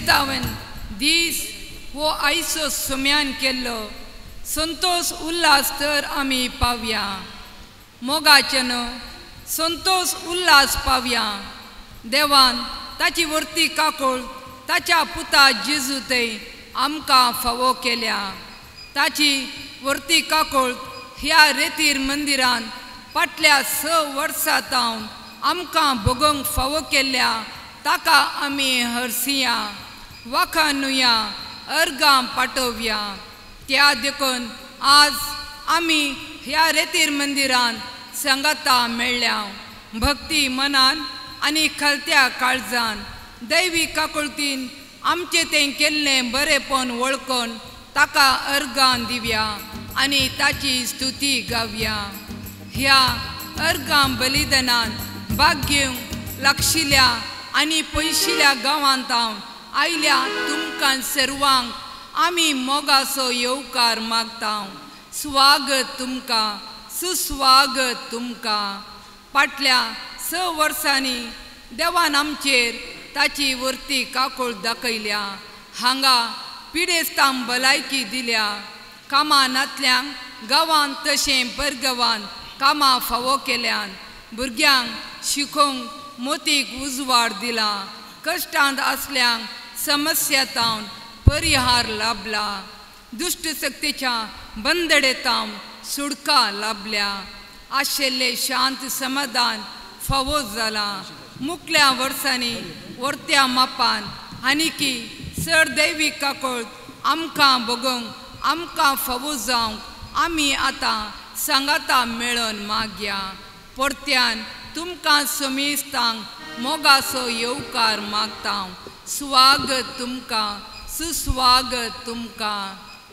क्रिस्तावन दीस वो आयचो सोम्यान केल्लो संतोष उल्हास तर आमी पावया मोगाचे न्हू संतोष उल्हास पावया देवान ताची वर्ती काकूळ ताच्या पुता जेजू थंय आमकां फावो केल्या ताची वर्ती काकूळ ह्या रेतीर मंदिरान फाटल्या 6 वर्सां तावन आमकां भोगोंक फावो केल्ल्या ताका आमी हरसिया वाखा नुया अर्गां पाठोवया त्या देखून आज आमी ह्या रेतीर मंदिरान संगता मेळ्ळ्या भक्ती मनान आनी खलत्या काळजान दैवी काकुळतीन आमचे तें केल्लें बरेपण वळखून ताका अर्गां दिवया आनी ताची स्तुती गावया ह्या अर्गां बलिदानान भाग घेवंक लागशिल्ल्या आनी पयशिल्ल्या गांवांत हांव आयल्या तुमकां सर्वांक आमी मोगाचो येवकार मागता स्वागत तुमकां सुस्वागत तुमकां फाटल्या 6 वर्सांनी देवान आमचेर ताची वर्ती काकूळ दाखयल्या हांगा पिडेस्तांक भलायकी दिल्या कामांतल्यांक गांवांत तशें परगांवांत कामां फावो केल्यान भुरग्यांक शिकोवंक मोतीक उजवाड दिला कश्टांत आसल्यांक समस्यातावन परिहार लाभला दुष्ट शक्तीच्या बंदडेतावन सुडका लाभल्या आशिल्ले शांत समाधान फावो जाला मुखल्या वर्सांनी वर्त्या मापान आनी की चड दैवीक काकूळ आमकां भोगोंक आमकां फावो जावंक आमी आतां सांगाता मेळोन मागया परत्यान तुमकां समेस्तांक मोगाचो येवकार मागता स्वागत तुमकां सुस्वागत तुमकां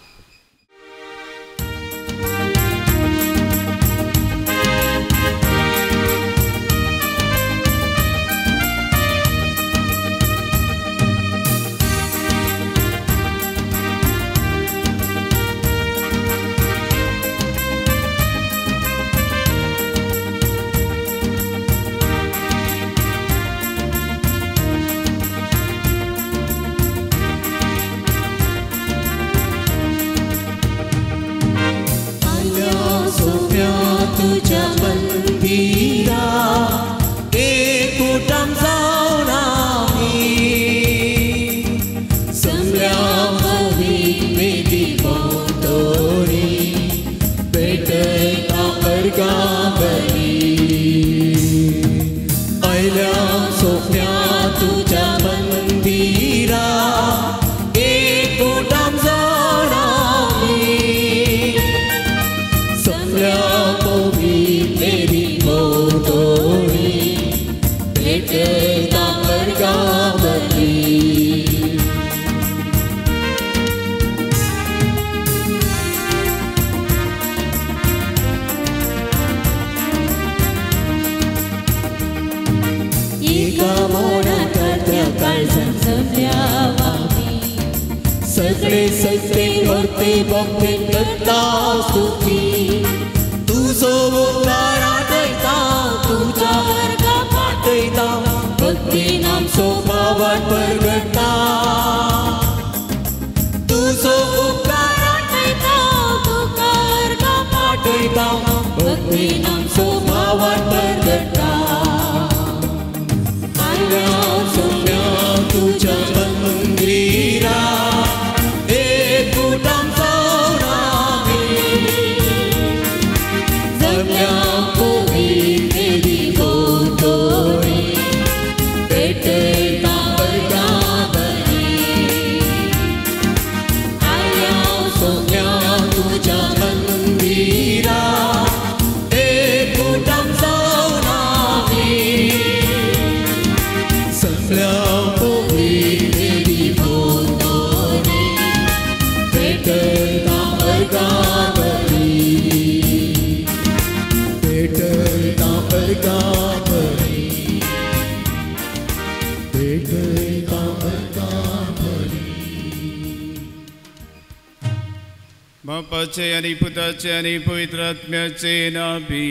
बापाचे आणि पुताचे आणि पवित्र आत्म्याचे नावी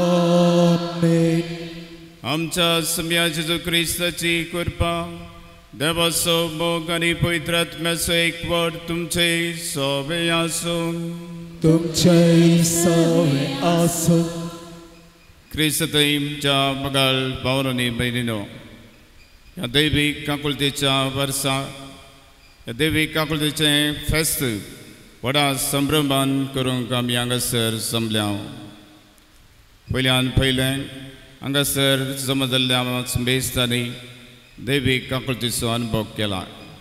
आमेन. आमच्या सम्या जेजू ख्रिस्ताची कृपा देवासोबोग आणि पवित्र आत्म्याचे एक वड तुमचे सोबे आसून तुमचे सोबे आसून क्रिस्तच्या मगाल भावांनी बहिणीनो या दैविक काकुलतेच्या वर्सा या दैविक काकुलतेचे फेस्त व्हडा संभ्रमान करूंक आमी हांगासर जमल्या पयलें हांगासर जमा जाल्ल्या मेजतांनी दैविक काकुलतेचो अनुभव केला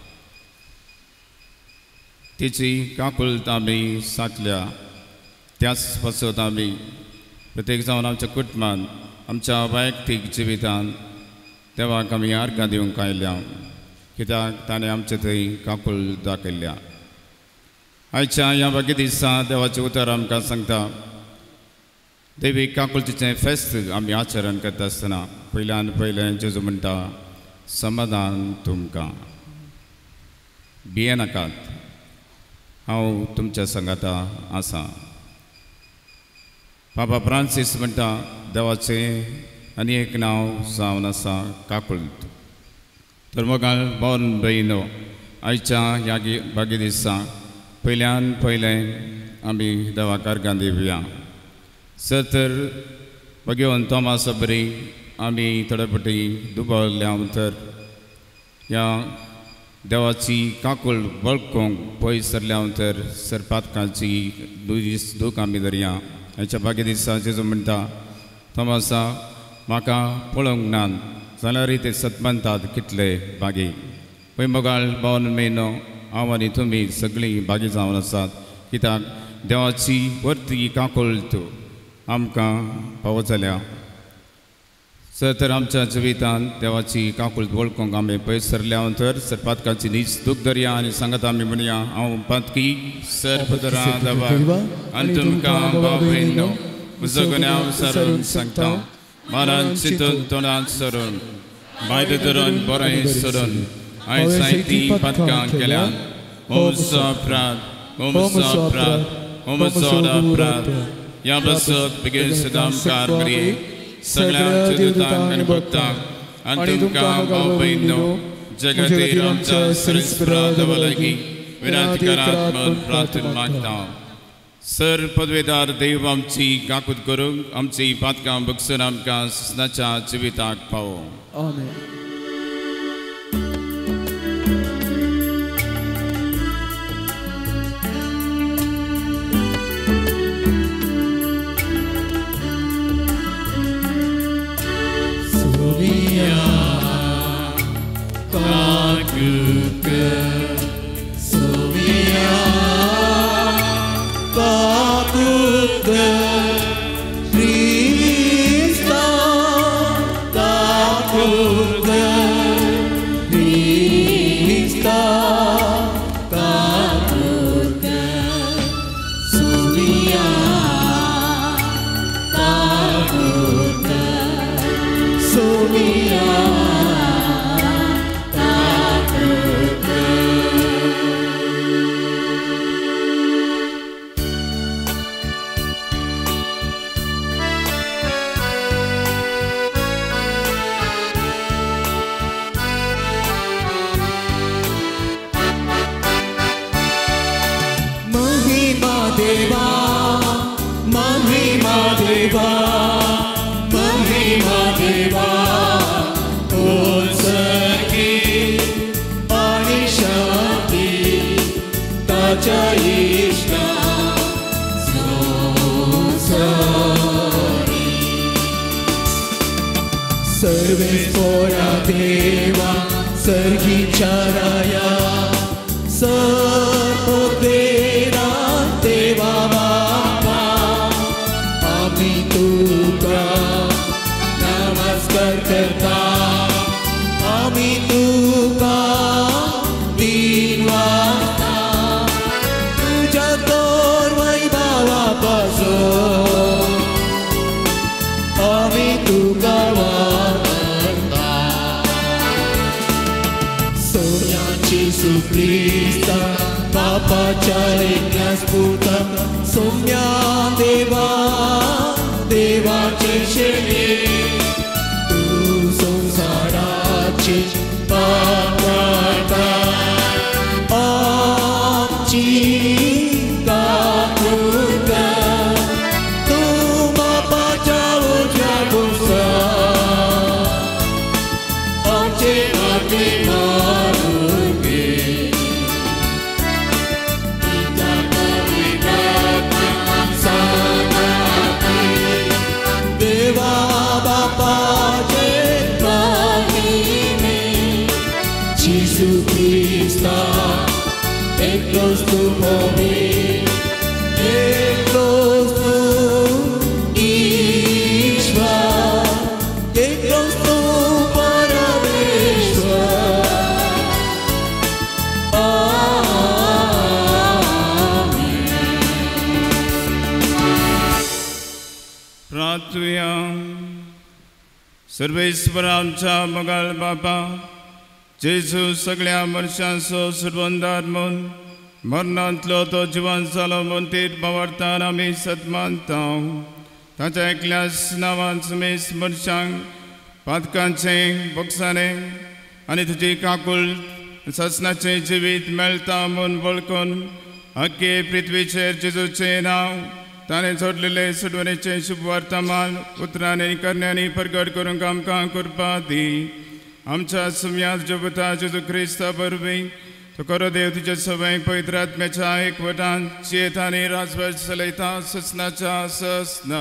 तिची काकुलत आमी साठल्या त्याच पासत आमी प्रत्येक जावन आमच्या कुटुंबान आमच्या वैयक्तीक जिवितान देवाक आमी आर्गां दिवंक आयल्या कित्याक ताणें आमचे थंय काकूल दाखयल्या आयच्या ह्या बाकी दिसा देवाचें उतर आमकां सांगता दैवीक काकुलतेचें फेस्त आमी आचरण करता आसतना पयल्यान पयलें जेजू म्हणटा समाधान तुमकां भिये नाकात हांव तुमच्या संगाता आसां पापा फ्रांसीस म्हणटा देवाचें आनी एक नांव जावन आसा काकुलत तर मोगाळ भावन भयणो आयच्या ह्या बागी दिसा पयल्यान पयलें आमी देवाक आर्गां दिवया तर भगवान तोमास बरी आमी थोडे फावटी दुबावल्या तर ह्या देवाची काकूळ वळखूंक पयस सरल्या तर सरपातकांची दूख आमी धरया हाच्या बागी दिसा जेजू म्हणटा तोमासा म्हाका पळोवंक ना जाल्यार ते सतमंतात कितले बागी पळय मोगाळ भावन म्हयनो हांव आनी तुमी सगळीं बागी जावन आसात कित्याक देवाची वर्ती काकुळत आमकां पावो जाल्या तर आमच्या जिवितांत देवाची काकुळत वळखूंक आमी पयस सरल्या तर सरपातकांची नीज दूख धरया आनी सांगत आमी म्हणया हांव पातकी सरपदरा देवा आनी तुमकां भाव भयणो म्हजो गुन्यांव सरून सांगता मनांत चिंतून तोंडांत सरून भायर धरून बरें सरून आयज जायतीं पातकां केल्यान म्हजो अपराध म्हजो अपराध म्हजो अपराध ह्या बसत बेगीन सुद्दां आमकां बरी सगळ्या दुतांक आनी भक्तांक आनी तुमकां भाव भयणो जगतेर आमच्या सरिस्परा देवा लागीं विनंती करात म्हूण प्रार्थना मागता सर पदवेदार देव आमची काकूत करूंक आमची पातकां बगसून आमकां सदांच्या जिविताक पावो आमेन संसाराची पापा चिंता उनका तुम बचाओ जागुसा आचे आके मारोगे पिता पवित्र सामाती देवा बापा Jesus Christ, it goes to me, it goes to Ishwar, it goes to Parameshwar. Amen. प्रार्थूया. सर्वेश्वरांचा मगाळ बापा जेजू सगळ्या मनशांचो सुरवंदार म्हूण मरणांतलो तो जिवंत जालो म्हूण तीर बावरतान आमी सतमानता ताच्या एकल्याच नांवान समेस मनशांक पातकांचें बक्षांनी आनी तुजी काकूळ ससनाचें जिवीत मेळटा म्हूण वळखून अख्खे पृथ्वीचेर जेजूचें नांव ताणें जोडलेले सुडवणेचें शुभ वर्तमान उतरांनी करण्यांनी प्रगट करूंक आमकां करपा दी. आमच्या सुम्यात जगता जेजू क्रिस्ता बरवी तो करो देव तुझ्या सवय पवित्र आत्म्याच्या एकवटान चेत आनी राजवट चलयता ससनाच्या ससना.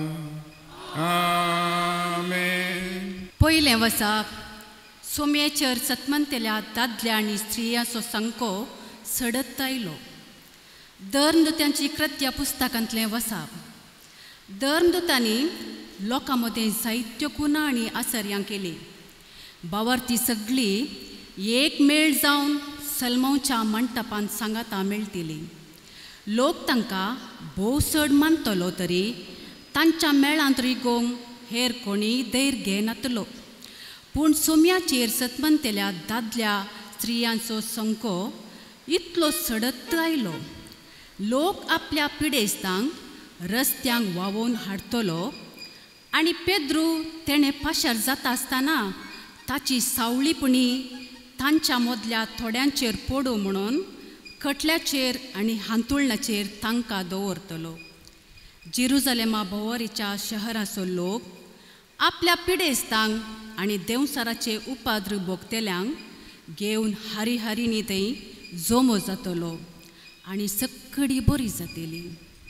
आमेन. पयलें वसाप सोम्याचेर सतमंतेल्या दादल्या आनी स्त्रियांचो संको सडत आयलो. धर्मदुतांची कृत्या पुस्तकांतलें वसाप. धर्मदुतांनी लोकां मदें जायत्यो गुणां आनी आसर्यां केली. बावार्थी सगळीं एक मेळ जावन सलमोवच्या मंटपान सांगाता मेळटिली. लोक तांकां भोव चड मानतलो तरी तांच्या मेळांत रिगोवंक हेर कोणीय धैर्य घेनातलो. पूण सोम्याचेर सतमंतेल्या दादल्या स्त्रियांचो संको इतलो सडत आयलो. लोक आपल्या पिडेस्तांक रस्त्यांक व्हांवोवन हाडटलो आनी पेद्रू तेणें पाशार जाता आसतना ताची सावळीपणी तांच्या मदल्या थोड्यांचेर पडू म्हणून कटल्याचेर आनी हांतुळणाचेर तांकां दवरतलो. जेरुजलेमा भोंवरीच्या शहराचो लोक आपल्या पिडेस्तांक आनी देवसाराचे उपाद्र भोगतेल्यांक घेवन हारी हारीनी थंय जोमो जातलो आनी सगळी बरी जातली.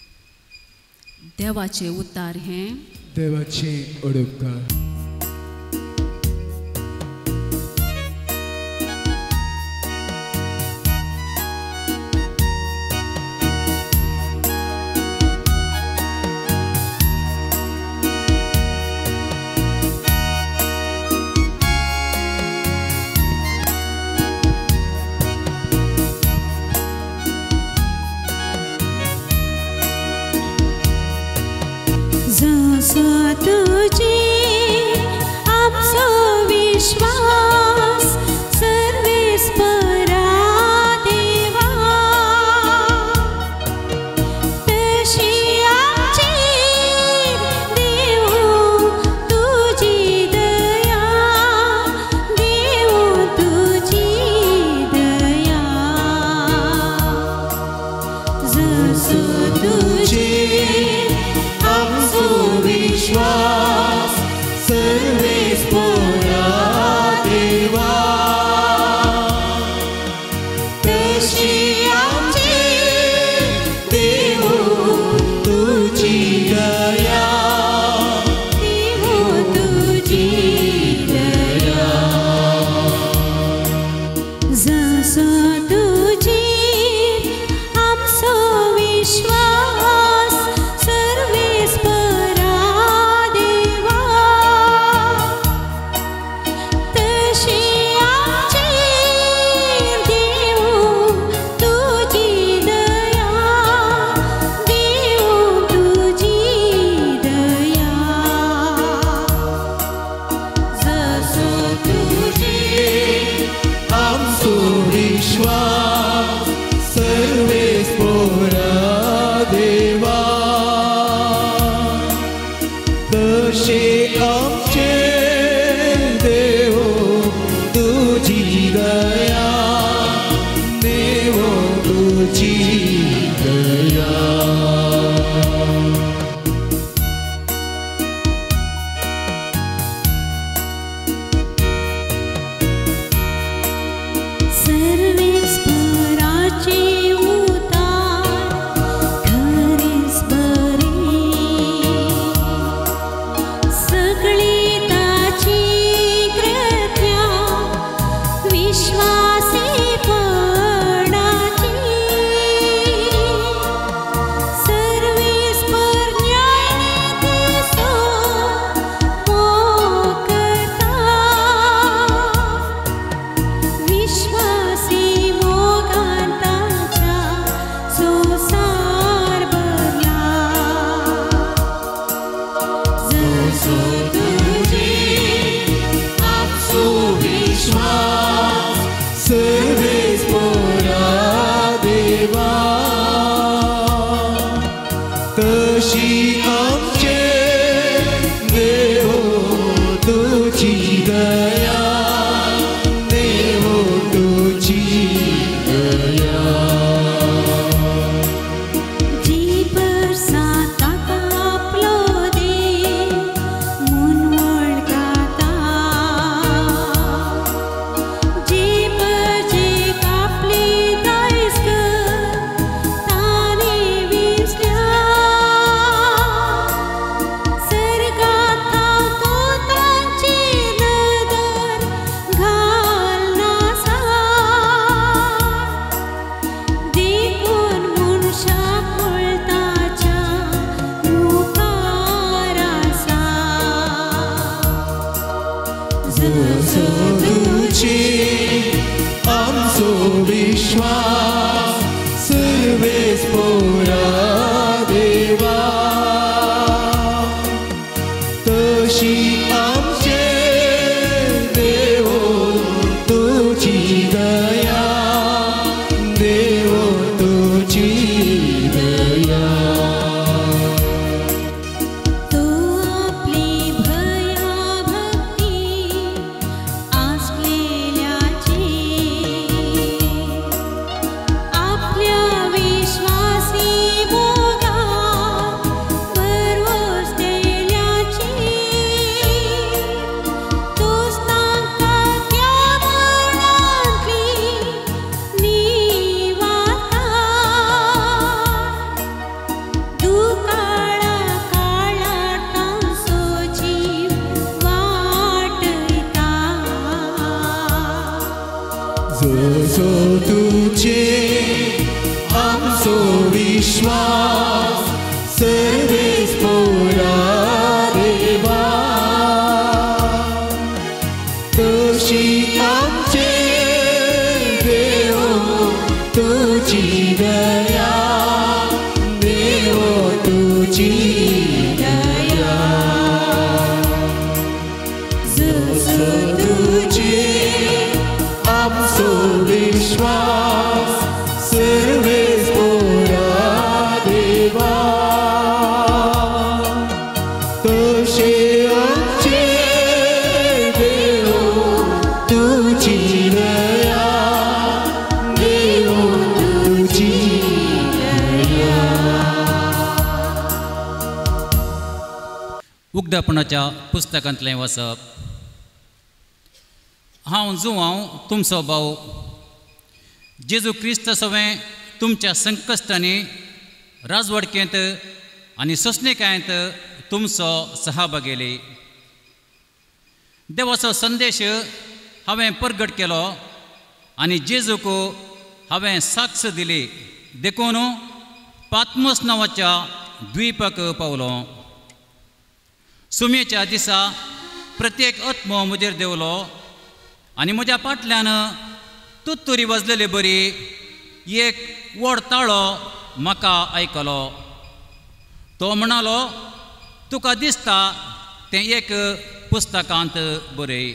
देवाचें उतार हें. देवाचें उडोवकार. तुझी तुझी दया उगदापणाच्या पुस्तकांतलें वचप. हांव जुवांव तुमचो भाव जेजू क्रिस्त सवें तुमच्या संकश्टांनी राजवडकेंत आनी सोंसणेकायेंत तुमचो सहभागेली. देवाचो संदेश हांवें परगट केलो आनी जेजूक हांवें साक्ष दिली देखून पात्मोस नांवाच्या द्वीपाक पावलो. सुमयेच्या दिसा प्रत्येक आत्मो म्हजेर देवलो आनी म्हज्या फाटल्यान तुत्तुरी वाजलेली बरी एक व्हड ताळो म्हाका आयकलो. तो म्हणालो, तुका दिसता तें एक पुस्तकांत बरय.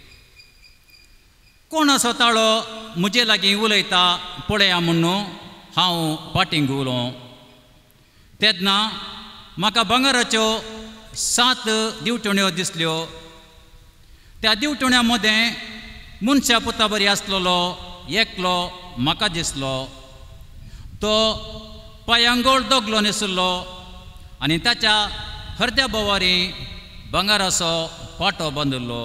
कोण असो ताळो म्हजे लागीं उलयता पळया म्हणून हांव फाटीं घुंवलो. तेन्ना म्हाका भांगराच्यो 7 दिवटण्यो दिसल्यो. त्या दिवटण्या मदें मनशा पुता बरी आसलेलो एकलो म्हाका दिसलो. तो पायांगोळ दोगलो न्हेसुल्लो आनी ताच्या हर्द्या बोवारी बंगाराचो पाटो बांदिल्लो.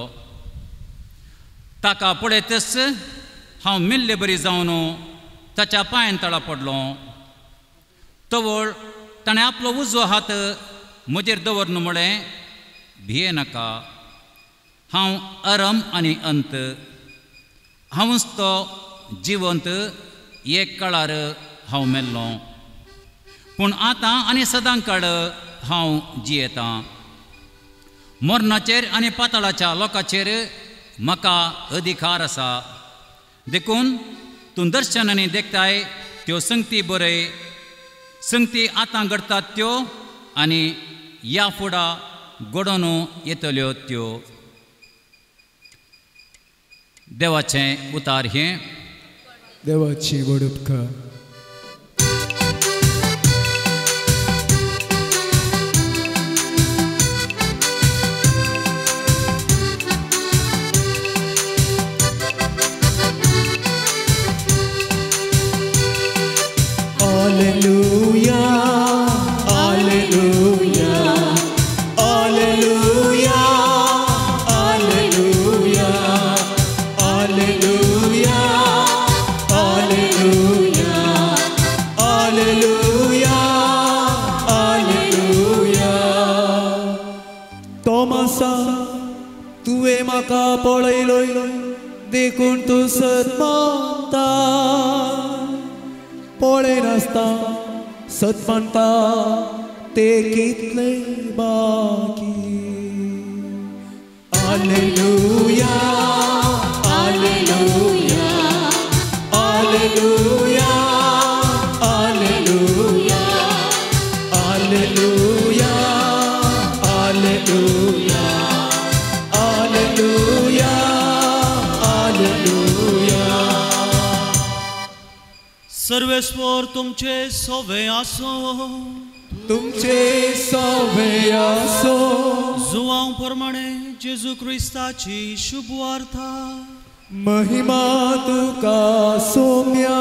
ताका पळयतच हांव मिल्ले बरी जावन ताच्या पांयान तळा पडलो. तवळ ताणें आपलो उजवो हात म्हजेर दवरन म्हळें, भिये नाका, हांव अरम आनी अंत, हांवूच तो जिवंत, एक काळार हांव मेल्लो, पूण आतां आनी सदांकाळ हांव जियेतां. मरणाचेर आनी पाताळाच्या लोकांचेर म्हाका अधिकार आसा. देखून तूं दर्शनांनी देखताय त्यो संगती बरय, संगती आतां घडटात त्यो आनी ह्या फुडां घडोवन येतल्यो त्यो. देवाचें उतार हें. देवाची वडपकार. Alleluia, Alleluia, Alleluia, Alleluia, Alleluia, Alleluia, Alleluia, Alleluia. Tomasa, तुवें म्हाका पळयलोय, देखून तूं सतमानता. पळय नासता सतमानता ते कितले बाकी. Alleluia, Alleluia, Alleluia, Alleluia, Alleluia, Alleluia, Alleluia, Alleluia. सर्वेस्वर तुमचे सोवे आसो, तुमचे सोवे आसो. जुवांव प्रमाणे जेजू क्रिस्ताची शुभ वार्ता. महिमा तुका सोम्या.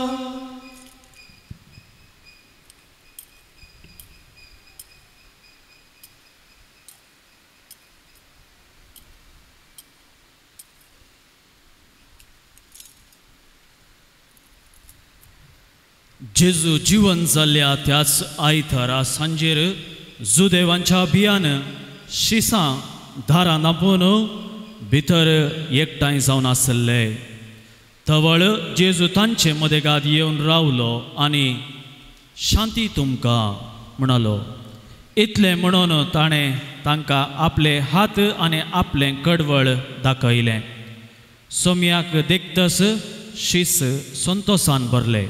जेजू जीवन जाल्ल्या त्याच आयतारा सांजेर जुदेवांच्या बियान शिसां दारां दापून भितर एकठांय जावन आसले. तवळ जेजू तांचे मदेगाद येवन रावलो आनी शांती तुमकां म्हणलो. इतलें म्हणून ताणें तांकां आपले हात आनी आपलें कडवळ दाखयलें. सोम्याक देखतस शीस संतोशान भरले.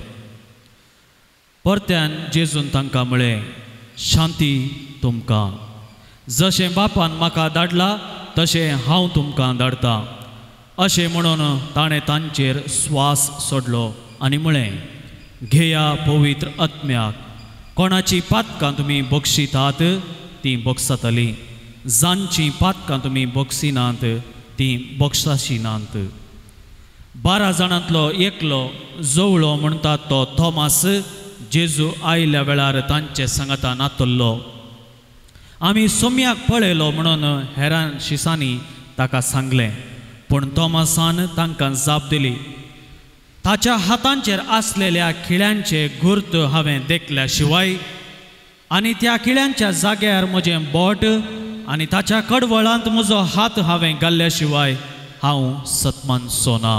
परत्यान जेजून तांकां म्हळें, शांती तुमकां. जशें बापान म्हाका धाडला तशें हांव तुमकां धाडटां. अशें म्हणून ताणें तांचेर स्वास सोडलो आनी म्हळें, घेया पवित्र आत्म्याक. कोणाची पातकां तुमी बक्षितात तीं बक्षतलीं, जांचीं पातकां तुमी बक्षिनात तीं बक्षाशिनात. 12 जाणांतलो एकलो जवळो म्हणटा तो थोमास जेजू आयल्या वेळार तांचे सांगाता नातल्लो. आमी सोम्याक पळयलो म्हणून हेरां शिसांनी ताका सांगलें. पूण थोमासान तांकां जाप दिली, ताच्या हातांचेर आसलेल्या खिळ्यांचे गुर्त हांवें देखल्या शिवाय आनी त्या खिळ्यांच्या जाग्यार म्हजें बोट आनी ताच्या कडवळांत म्हजो हात हांवें घाल्ल्या शिवाय हांव सतमानचो ना.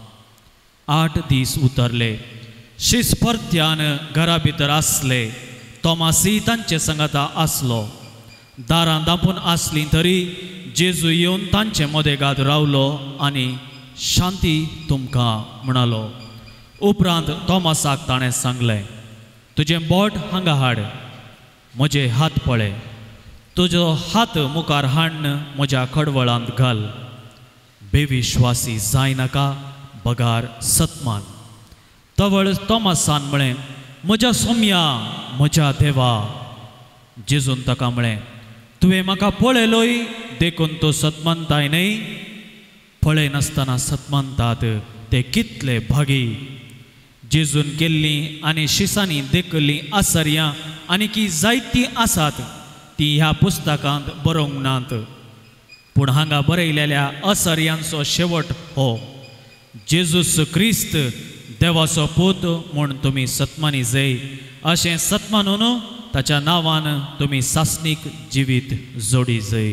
8 दीस उतरले. शीस परत्यान घरा भितर आसले. थोमासी तांचे सांगाता आसलो. दारां दापून आसलीं तरी जेजू येवन तांचे मदेगाद रावलो आनी शांती तुमकां म्हणलो. उपरांत थोमासाक ताणें सांगलें, तुजें बोट हांगा हाड, म्हजे हात पळय. तुजो हात मुखार हाडन म्हज्या कडवळांत घाल. बेविश्वासी जाय नाका, बगार सतमान. तवळ थोमासान म्हळें, म्हज्या सोम्या, म्हज्या देवा. जेजून ताका म्हळें, तुवें म्हाका पळयलोय, देखून तूं सतमानताय न्हय. पळय नासतना सतमानतात ते कितले भागी. जेजून केल्लीं आनी शिसांनी देखल्लीं आसर्यां आनी की जायतीं आसात ती ह्या पुस्तकांत बरोवंक नात, पूण हांगा बरयलेल्या असर्यांचो शेवट हो: जेजूस क्रिस्त देवाचो पूत म्हूण तुमी सत्मानी जय, अशें सत्मानून ताच्या नांवान तुमी सासणीक जिवीत जोडी जय.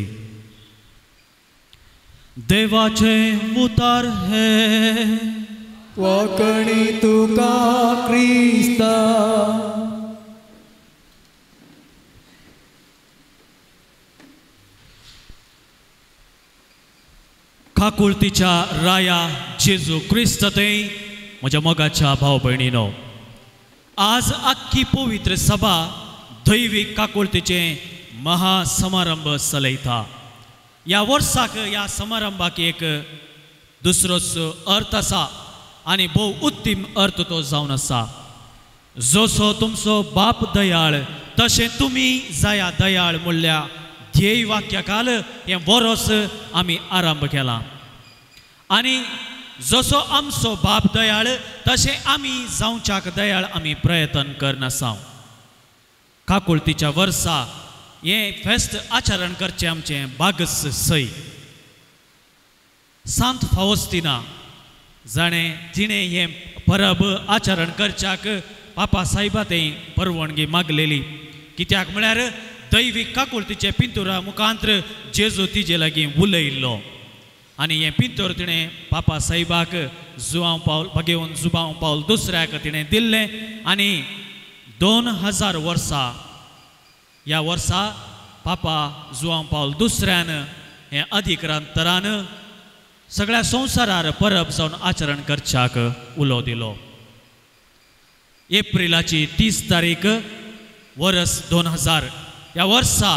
देवाचे उतार हे वखणी तुका क्रिस्ता. काकुळतीच्या राया जेजू क्रिस्त ते म्हज्या मोगाच्या भाव भयणीनो, आज आख्खी पवित्र सभा दैवीक काकुळतीचे महासमारंभ चलयता. ह्या वर्साक ह्या समारंभाक एक दुसरोच अर्थ आसा आनी भोव उत्तीम अर्थ तो जावन आसा. जसो तुमचो बाप दयाळ तशें तुमी जाया दयाळ म्हणल्या ध्येय वाक्याकाल हें वर्स आमी आरंभ केला. आनी जसो आमचो बाप दयाळ तशें आमी जावच्याक दयाळ आमी प्रयत्न करना आसा. काकुळतीच्या वर्सा हें फेस्त आचरण करचें आमचें बागस सय. सांत फावस्तिना जाणें तिणें हें परब आचरण करच्याक पापा सायबातें परवानगी मागलेली, कित्याक म्हळ्यार दैवीक काकुळतीचे पिंतुरा मुखांत्र जेजू तिजे लागीं उलयल्लो आनी हें पिंतूर तिणें पापा सायबाक जुआंव पावल घेवन जुबांव पावल दुसऱ्याक तिणें दिल्लें. आनी 2000 वर्सां ह्या वर्सा पापा जुआंव पावल दुसऱ्यान हें अधिक्रांतरान सगळ्या संवसारार परब जावन आचरण करच्याक उलो दिलो. एप्रिलाची 30 तारीख वर्स 2000 ह्या वर्सा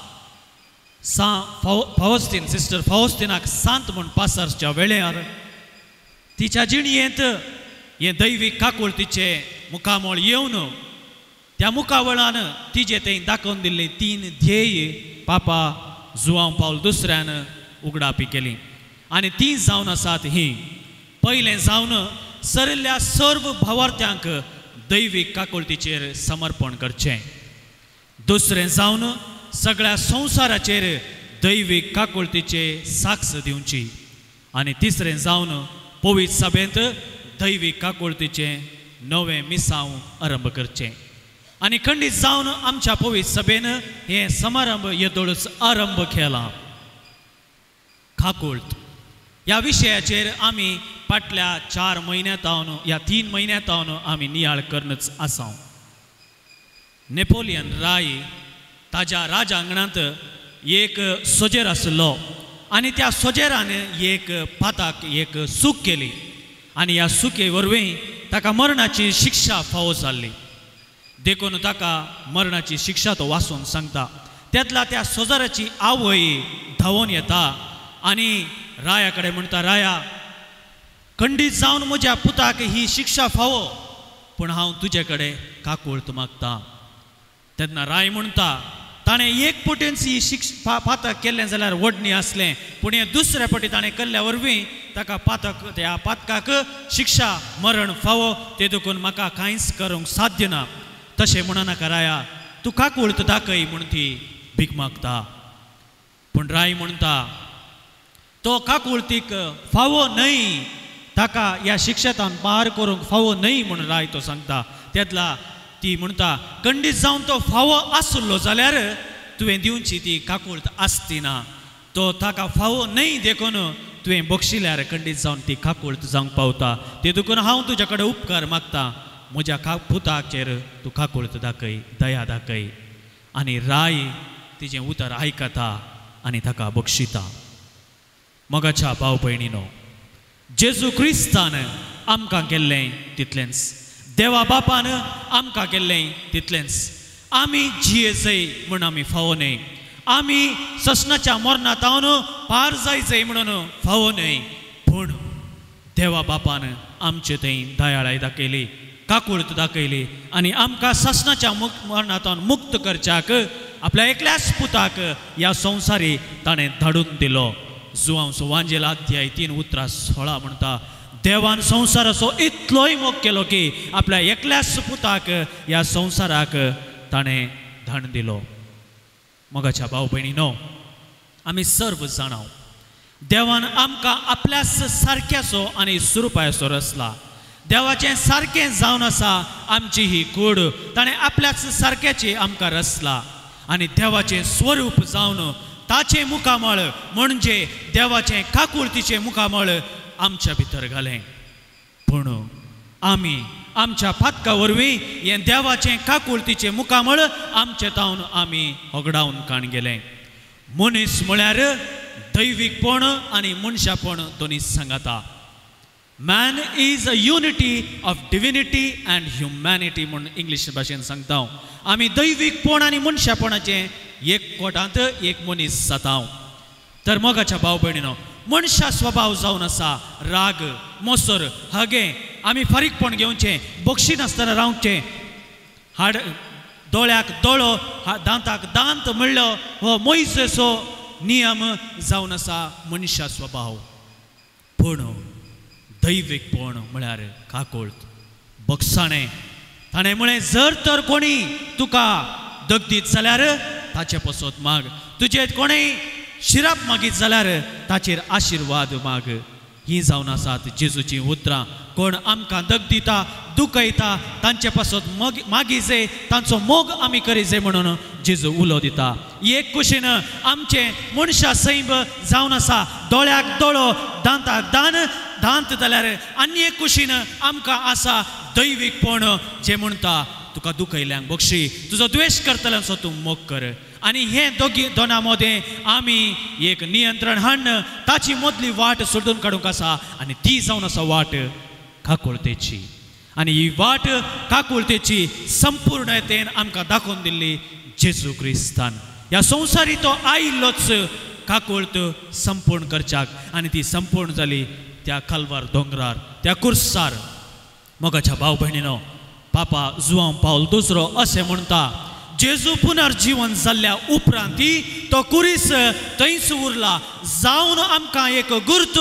फावस्तीन सिस्टर फावस्तिनाक सांत म्हूण पासरच्या वेळार तिच्या जिणयेंत हें दैवीक काकुळतीचे मुखामोळ येवन त्या मुखावळान तिजे थंय दाखोवन दिल्लीं 3 ध्येय पापा जुआंव पावल दुसऱ्यान उगडापी केली. आनी ती जावन आसात ही: पयलें जावन सरिल्ल्या सर्व भावार्थ्यांक दैवीक काकुळतीचेर समर्पण करचें. दुसरें जावन सगळ्या संवसाराचेर दैवीक काकुळतीचे साक्ष दिवची. आनी तिसरें जावन पवित्र सभेंत दैवीक काकुळतीचे नवें मिसांव आरंभ करचें. आनी खंडीत जावन आमच्या पवित्र सभेन हें समारंभ येदोळच आरंभ केला. काकुळत ह्या विशयाचेर आमी फाटल्या 4 म्हयन्यांतावन ह्या 3 म्हयन्यांतावन आमी नियाळ करनच आसा. नेपोलियन राय ताज्या राजांगणांत एक सोजेर आसलो आनी त्या सोजेरान एक पाताक एक सूक केली आनी ह्या सुके वरवीं ताका मरणाची शिक्षा फावो जाल्ली. देखून ताका मरणाची शिक्षा तो वाचून सांगता. तेतला त्या सोजाराची आवय धांवून येता आनी राया कडेन म्हणटा, राया, खंडीत जावन म्हज्या पुताक ही शिक्षा फावो, पूण हांव तुजे कडेन काकुळत मागता. तेन्ना राय म्हणटा, ताणें एक पटीन ही पातक केल्लें जाल्यार वडणी आसलें, पूण हें दुसऱ्या पटी ताणें केल्ल्या वरवीं ताका त्या पातकाक शिक्षा मरण फावो, ते देखून म्हाका कांयच करूंक साध्य ना. तशें म्हणनाका राया, तूं काकुळत दाखय म्हूण ती भीक मागता. पूण राय म्हणटा, तो काकुळतीक फावो न्हय, ताका ह्या शिक्षेंतल्यान पार करूंक फावो न्हय म्हूण राय तो सांगता. तेतला ती म्हणटा, खंडीत जावन तो फावो आसलो जाल्यार तुवें दिवची ती काकुळत आसती ना. तो ताका फावो न्हय देखून तुवें बक्षिल्यार खंडीत जावन ती काकुळत जावंक पावता. ते देखून हांव तुजे कडेन उपकार मागता, म्हज्या पुताचेर तूं काकुळत दाखय, दया दाखय. आनी राय तिजें उतर आयकता आनी ताका बक्षिता. मोगाच्या भाव भयणीनो, जेजू क्रिस्तान आमकां केल्लें तितलेंच, देवा बापान आमकां केल्लें तितलेंच. आमी जियेजय म्हूण आमी फावो न्हय, आमी ससनाच्या मरणांतावन पार जायजय म्हणून फावो न्हय, पूण देवा बापान आमचे थंय दयाळाय दाखयली, काकुळत दाखयली आनी आमकां ससनाच्या मरणांतावन मुक्त करच्याक आपल्या एकल्याच पुताक ह्या संवसारी ताणें धाडून दिलो. जुआंव वांजेल अध्याय 3 उतरां 16 म्हणटा, देवान संवसाराचो इतलोय मोग केलो की आपल्या एकल्याच पुताक ह्या संवसाराक ताणें धन दिलो. मोगाच्या भाव भयणीनो, आमी सर्व जाणाव देवान आमकां आपल्याच सारक्याचो आनी सुरपायाचो रचला. देवाचें सारकें जावन आसा आमची ही कूड. ताणें आपल्याच सारक्याची आमकां रचला आनी देवाचें स्वरूप जावन ताचें मुखामळ म्हणजे देवाचें काकुळतीचें मुखामळ आमच्या भितर घालें. पूण आमी आमच्या फातका वरवीं हें देवाचें काकुळतीचें मुखामळ आमचें तावन आमी होगडावन काण गेलें. मनीस म्हळ्यार दैवीकपण आनी मनशापण दोनी सांगाता. Man is a unity of divinity and humanity म्हणून इंग्लीश भाशेन सांगता. आमी दैवीकपण आनी मनशापणाचें एक कोटांत एक मनीस जाता. तर मोगाच्या भाव भयणीनो, मनशा स्वभाव जावन आसा राग, मोसर, हगे. आमी फारीकपण घेवचें, बक्षी नासतना रावचें, हाड दोळ्याक दोळो, दांताक दांत म्हणलो हो मोइसेचो नियम जावन आसा मनशा स्वभाव. पूण दैवीकपण म्हळ्यार काकुळट, बक्षाणें. ताणें म्हळें जर तर कोणी तुका दगदीत जाल्यार ताचे पसत माग, तुजें कोणें शिराप मागीत जाल्यार ताचेर आशिर्वाद माग. ही जावन आसात जेजूची उतरां. कोण आमकां दगदिता, दुखयता तांचे पासत मागी जे, तांचो मोग आमी करी जे म्हणून जेजू उलो दिता. एक कुशीन आमचे मनशा सैब जावन आसा दोळ्याक दोळो, दांताक दांत जाल्यार आनी एक कुशीन आमकां आसा दैवीकपण जे म्हणटा तुका दुखयल्यांक बक्षी, तुजो द्वेश करतल्यांचो तूं मोग कर. आनी हे दोना मदें आमी एक नियंत्रण हाडन ताची मदली वाट सोडून काडूंक आसा आनी ती जावन आसा वाट काकुळतेची. आनी ही वाट काकुळतेची संपूर्णतेन आमकां दाखोवन दिल्ली जेजू क्रिस्तान. ह्या संवसारी तो आयिल्लोच काकुळत संपूर्ण करच्याक आनी ती संपूर्ण जाली त्या कल्वार दोंगरार, त्या कुर्सार. मोगाच्या भाव भयणीनो, पापा जुआंव पावल दुसरो अशें म्हणटा जेजू पुनर्जीवन जाल्ल्या उपरांती तो कुरीस थंयच उरला जावन आमकां एक गुर्त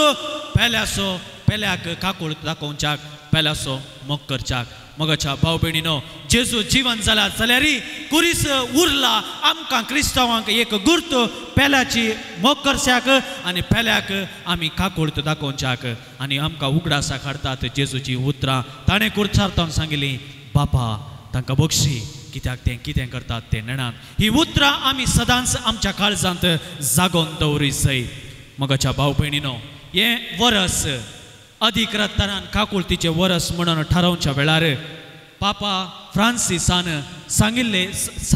पेल्याक काकुळट दाखोवच्याक, पेल्याचो मोग करच्याक. मोगाच्या भाव भयणीनो, जेजू जीवन जाला जाल्यार कुरीस उरला आमकां क्रिस्तांवांक एक गुर्त पेल्याची मोग करच्याक आनी पेल्याक आमी काकुळट दाखोवच्याक. आनी आमकां उगडासा काडटात जेजूची उतरां. ताणें कुर्चार सांगिल्ली बापा तांकां बक्षी, कित्याक तें कितें करतात तें नेणात. ही उतरां आमी सदांच आमच्या काळजांत जागोवन दवरी जाय. मोगाच्या भाव भयणीनो, हें वरस अधिकृतान काकुळतीचें वरस म्हणून थारावच्या वेळार पापा फ्रांसिसान सांगिल्ले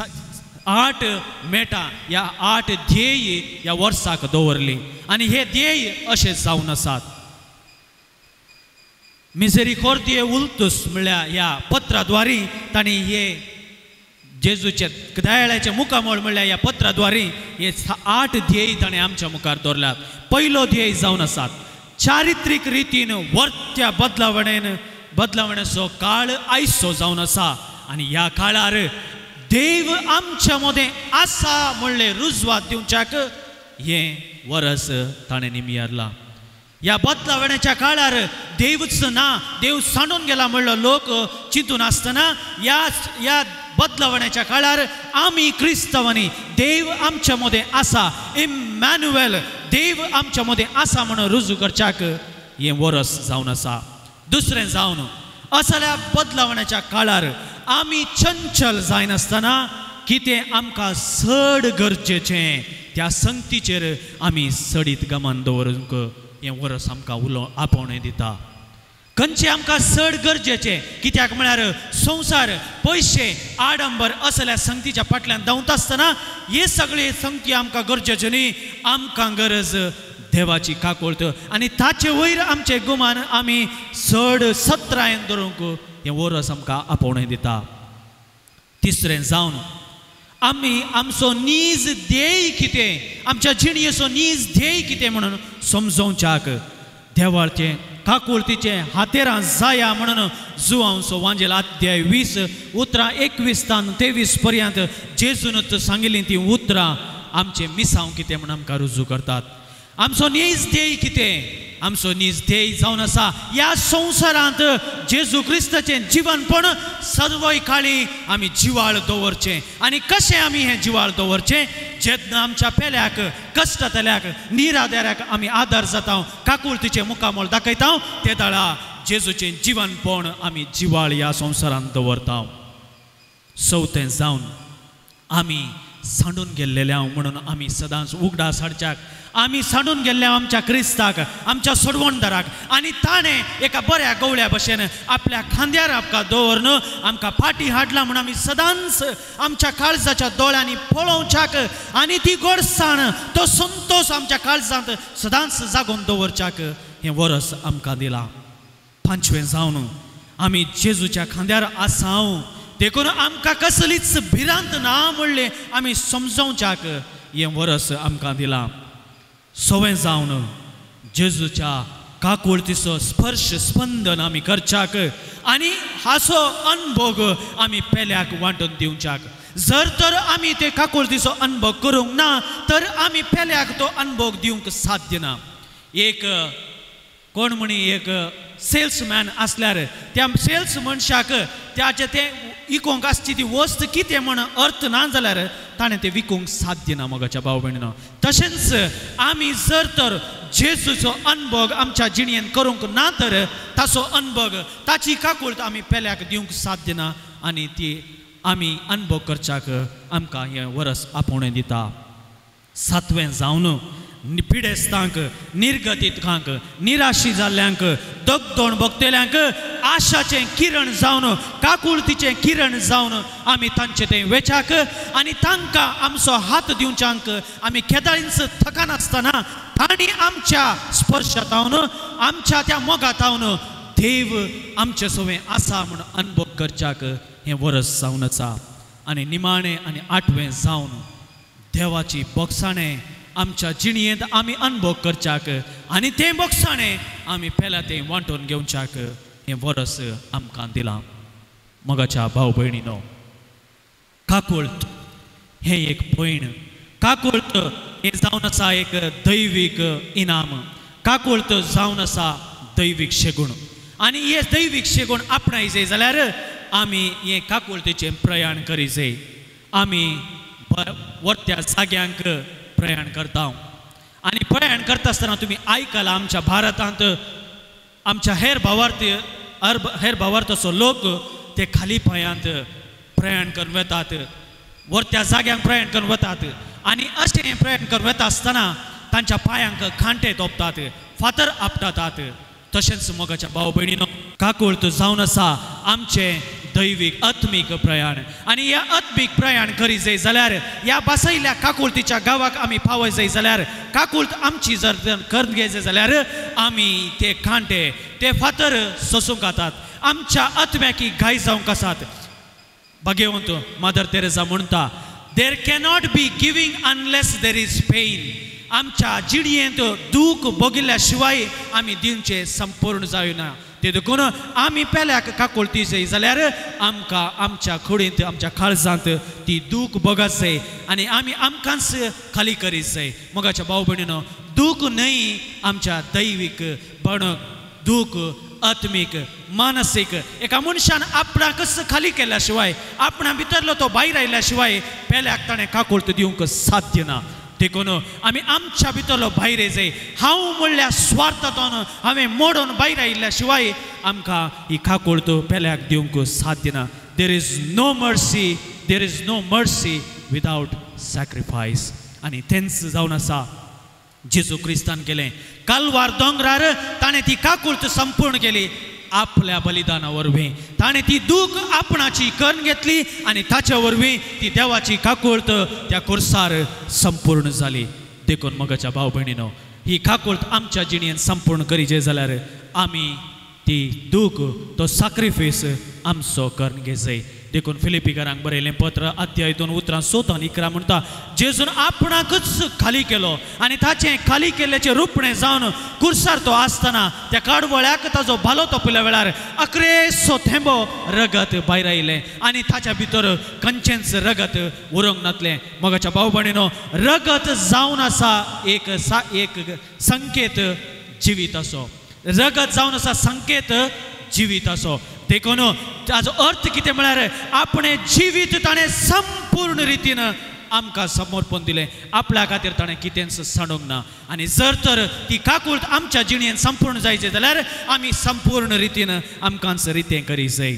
8 मेटां ह्या 8 ध्येय ह्या वर्साक दवरली. आनी हे ध्येय अशें जावन आसात. मिसेरिकॉर्दिये उल्तुस म्हळ्यार ह्या पत्राद्वारी तांणी हे जेजूचे दयाळ्याचे मुखामळ म्हळ्यार ह्या पत्राद्वारी हे 8 ध्येय ताणें आमच्या मुखार दवरल्यात. पयलो ध्येय जावन आसात चारित्रीक रितीन वर्त्या बदलावण्याचो काळ आयचो जावन आसा. आनी ह्या काळार देव आमच्या मदें आसा म्हणले रुजवात दिवच्याक हें वरस ताणें निमयारला. ह्या बदलावण्याच्या काळार देवच ना, देव सांडून गेला म्हणलो लोक चिंतून आसतना ह्या बदलावण्याच्या काळार आमी क्रिस्तांवांनी देव आमच्या मदें आसा, इमॅन्युएल, देव आमच्या मदें आसा म्हणून रुजू करच्याक हें वरस जावन आसा. दुसरें जावन असल्या बदलावण्याच्या काळार आमी चंचल जायनासतना कितें आमकां सड गरजेचें त्या संगतीचेर आमी सडीत गमान दवरूंक हें वरस आमकां उलो आपोवणें दिता. खंयचें आमकां चड गरजेचें, कित्याक म्हळ्यार संवसार, पयशे, आडंबर असल्या संगतीच्या फाटल्यान धांवता आसतना हे सगळे संगती आमकां गरजेच्यो न्ही. आमकां गरज देवाची काकुळट आनी ताचे वयर आमचें गुमान आमी चड सत्रायेन धरूंक हें वरस आमकां आपोवणें दिता. तिसरें जावन आमी आमचो नीज ध्येय कितें, आमच्या जिणयेचो नीज ध्येय कितें म्हणून समजोवच्याक देवाचें काकुळतीचें हातेरां जाया म्हणून जुआंवचो वांजेल अध्याय 20 उतरां 21 तान 23 पर्यंत जेजूनच सांगिल्लीं तीं उतरां आमचें मिसांव कितें म्हणून आमकां रुजू करतात. आमचो नीज ध्येय कितें, आमचो नीज ध्येय जावन आसा ह्या संवसारांत जेजू क्रिस्ताचें जीवनपण सर्वय काळी आमी जिवाळ दवरचें आनी कशें आमी हें जिवाळ दवरचें जेन्ना आमच्या पेल्याक कश्टतल्याक निराधाराक आमी आदार जाता काकुळतीचें मुखामोल दाखयता ते दाळा जेजूचें जीवनपण आमी जिवाळ ह्या संवसारांत दवरता चवथें जावन आमी सांडून गेल्लेल्या म्हणून आमी सदांच उगडास हाडच्याक आमी सांडून गेल्ल्या आमच्या क्रिस्ताक आमच्या सोडवणदाराक आनी ताणें एका बऱ्या गवळ्या भशेन आपल्या खांद्यार आमकां दवरून आमकां फाटी हाडला म्हणून आमी सदांच आमच्या काळजाच्या दोळ्यांनी पळोवच्याक आनी ती गोडसाण तो संतोश आमच्या काळजांत सदांच जागोवन दवरच्याक हें वरस आमकां दिलां पांचवें जावन आमी जेजूच्या खांद्यार आसां देखून आमकां कसलीच भिरांत ना म्हणलें आमी समजोवच्याक हें वरस आमकां दिलां सवें जावन जेजूच्या काकुळतीचो स्पर्श स्पंदन आमी करच्याक आनी हाचो अनुभव आमी पेल्याक वांटून दिवच्याक जर तर आमी ते काकुळतीचो अनुभव करूंक ना तर आमी पेल्याक तो अनुभव दिवंक साध्य ना एक कोण म्हणी एक सेल्समॅन आसल्यार त्या सेल्स मनशाक त्याचे ते विकूंक आसची ती वस्त कितें म्हण अर्थ ना जाल्यार ताणें तें विकूंक साध्य ना मोगाच्या भाव भयणीनो तशेंच आमी जर तर जेजूचो अनुभव आमच्या जिणेंत करूंक ना तर ताचो अनुभव ताची काकुळट आमी पेल्याक दिवंक साध्य ना आनी ती आमी अनुभव करच्याक आमकां हें वरस आपोवणें दिता सातवें जावन पिडेस्तांक निर्गतीकांक निराशी जाल्ल्यांक दगदोण भोगतेल्यांक आशाचें किरण जावन काकुळतीचें किरण जावन आमी तांचे थंय वेचाक आनी तांकां आमचो हात दिवच्यांक आमी केदारींच थकानासतना तांणी आमच्या स्पर्शांतावन आमच्या त्या मोगातावन देव आमचे सवें आसा म्हूण अनुभव करच्याक हें वरस जावन आसा आनी निमाणें आनी आठवें जावन देवाची बोगसाणें आमच्या जिणयेंत आमी अनुभव करच्याक आनी तें बोगसाणें आमी पेल्या तें वांटून घेवच्याक हें वरस आमकां दिलां मोगाच्या भाव भयणीनो काकुळट हें एक भयण काकुळट हें जावन आसा एक दैवीक इनाम काकुळट जावन आसा दैवीक शेगूण आनी हे दैवीक शेगूण आपणाय जाय जाल्यार आमी हे काकुळटीचें प्रयाण करी जाय आमी वरत्या जाग्यांक प्रयाण करता आनी प्रयाण करता आसतना तुमी आयकलां आमच्या भारतांत आमच्या हेर भावार्थाचो लोक ते खाली पांयांत प्रयाण करून वतात वरत्या जाग्यांक प्रयाण करून वतात आनी अशें प्रयाण करून वता आसतना तांच्या पांयांक खांटे तोपतात फातर आपटातात तशेंच मोगाच्या भाव भयणीनो काकुळट जावन आसा आमचें दैवीक आत्मीक प्रयाण आनी ह्या आत्मीक प्रयाण करी जाय जाल्यार ह्या बसयल्या काकुळटीच्या गांवाक आमी पावय जाय जाल्यार काकुळट आमची जर करून घे जाय जाल्यार आमी ते खांटे ते फातर सोसूंक आतात आमच्या आत्म्याकी घाय जावंक आसात भगवंत मदर तेरेसा म्हणटा there cannot be giving unless there is pain आमच्या जिणयेंत दूख भोगिल्ल्या शिवाय आमी दिवचें संपूर्ण जायना ते देखून आमी पेल्याक काकुळटी जाय जाल्यार आमकां आमच्या कुडींत आमच्या काळजांत ती दूख भोगत जाय आनी आमी आमकांच खाली करीत जाय मोगाच्या भाव भयणीनो दूख न्हय आमच्या दैवीक पण दूख आत्मीक मानसीक एका मनशान आपणाकच खाली केल्या शिवाय आपणा भितरलो तो भायर आयल्या शिवाय पेल्याक ताणें काकुळट दिवंक साध्य ना देखून आमी आमच्या भितरलो भायर जाय हांव म्हणल्या स्वार्थांतून हांवें मोडून भायर आयिल्ल्या शिवाय आमकां ही काकुळट पेल्याक दिवंक साध्य ना there is no mercy without sacrifice आनी तेंच जावन आसा जेजू क्रिस्तान केलें कालवार दोंगरार ताणें ती काकुळट संपूर्ण केली आपल्या बलिदाना वरवीं ताणें ती दूख आपणाची करून घेतली आनी ताच्या वरवीं ती देवाची काकुळट त्या कुर्सार संपूर्ण जाली देखून मोगाच्या भाव भयणीनो ही काकुळट आमच्या जिणेंत संपूर्ण करी जे जाल्यार आमी ती दूख तो सॅक्रिफायस आमचो करून घे जाय देखून फिलिपिकारांक बरयलें पत्र अध्याय 2 उतरां 7 आनी 11 म्हणटा जेजून आपणाकच खाली केलो आनी ताचें खाली केल्ल्याचें रुपणें जावन कुर्सार तो आसतना त्या कडवळ्याक ताजो भालो तोपल्या वेळार अकरेसो थेंबो रगत भायर आयलें आनी ताच्या भितर खंयचेंच रगत उरूंक नासलें मोगाच्या भाव भयणीनो रगत जावन आसा एक संकेत जिवीत असो. रगत जावन आसा संकेत जिवीत असो. देखून ताजो अर्थ कितें म्हळ्यार आपणें जिवीत ताणें संपूर्ण रितीन आमकां समर्पण दिलें. आपल्या खातीर ताणें कितेंच सांडूंक ना. आनी जर तर ती काकूळट आमच्या जिणेंत संपूर्ण जायचें जाल्यार आमी संपूर्ण रितीन आमकांच रितें करी जाय.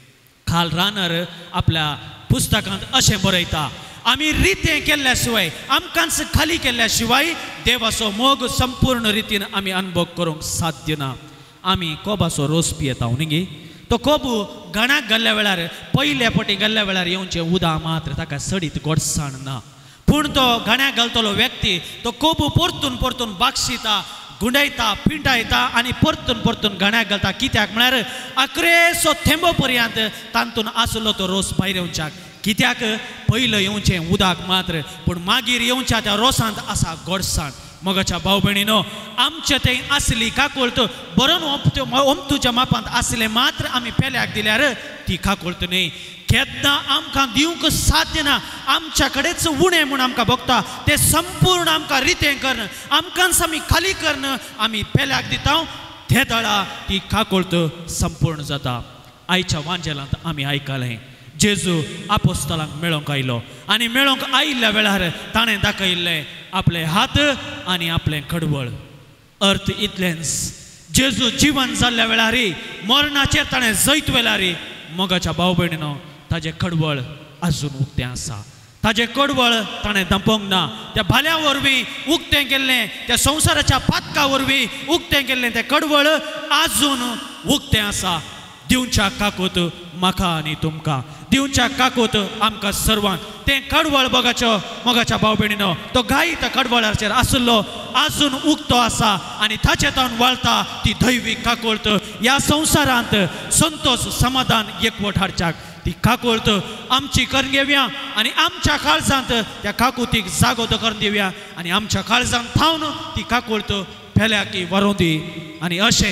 खाल रानर आपल्या पुस्तकांत अशें बरयता, आमी रितें केल्ल्या शिवाय आमकांच खाली केल्ल्या शिवाय देवाचो मोग संपूर्ण रितीन आमी अनुभव करूंक साध्य ना. आमी कोबाचो रोस पियेता न्ही. तो कोबू घाणाक घाल्ल्या वेळार पयल्या फावटी घाल्ल्या वेळार येवचें उदक मात्र ताका सडीत गोडसाण ना. पूण तो घाण्याक घालतलो व्यक्ती तो कोबू परतून परतून बागशिता, गुंडायता, पिंटायता आनी परतून परतून घाण्याक घालता. कित्याक म्हळ्यार अकरेसो थेंबो पर्यंत तातूंत आसलो तो रोस भायर येवच्याक. कित्याक पयलं येवचें उदक मात्र, पूण मागीर येवच्या त्या रोसांत आसा गोडसाण. मगाच्या भाव भयणीनो, आमचे थंय आसली काकूळट बरोवन ओमतूच्या मापांत आसले मात्र आमी पेल्याक दिल्यार ती काकूळट न्ही. केन्ना आमकां दिवंक साध्य ना. आमच्या कडेच उणें म्हूण आमकां भोगता तें संपूर्ण आमकां रितें करन, आमकांच आमी खाली करन आमी पेल्याक दिता. ते दळा ती काकूळट संपूर्ण जाता. आयच्या वांजेलांत आमी आयकलें जेजू आपोस्तलांक मेळोंक आयलो आनी मेळोंक आयिल्ल्या वेळार ताणें दाखयल्लें आपले हात आनी आपलें कडवळ. अर्थ इतलेंच, जेजू जिवन जाल्ल्या वेळारी मरणाचेर ताणें जैत वेळारी मोगाच्या भाव भयणीनो ताजें कडवळ आजून उक्तें आसा. ताजें कडवळ ताणें दंपोवंक ना. त्या भाल्या वरवीं उक्तें केल्लें, त्या संवसाराच्या पातका वरवीं उक्तें केल्लें तें कडवळ आजून उक्तें आसा. दिवच्या काकूत म्हाका आनी तुमकां, दिवच्या काकूत आमकां सर्वांक. तें कडवळ मोगाच्या भाव भयणीनो तो गाय त्या कडवळाचेर आसलो आजून उक्तो आसा आनी ताचे तावन वळटा ती दैवीक काकूळट. ह्या संवसारांत संतोश समाधान एकवट हाडच्याक ती काकूळट आमची करून घेवया आनी आमच्या काळजांत त्या काकुतीक जागो करून दिवया आनी आमच्या काळजांत थावन ती काकूळट पेल्याकी व्हरों दी. आनी अशें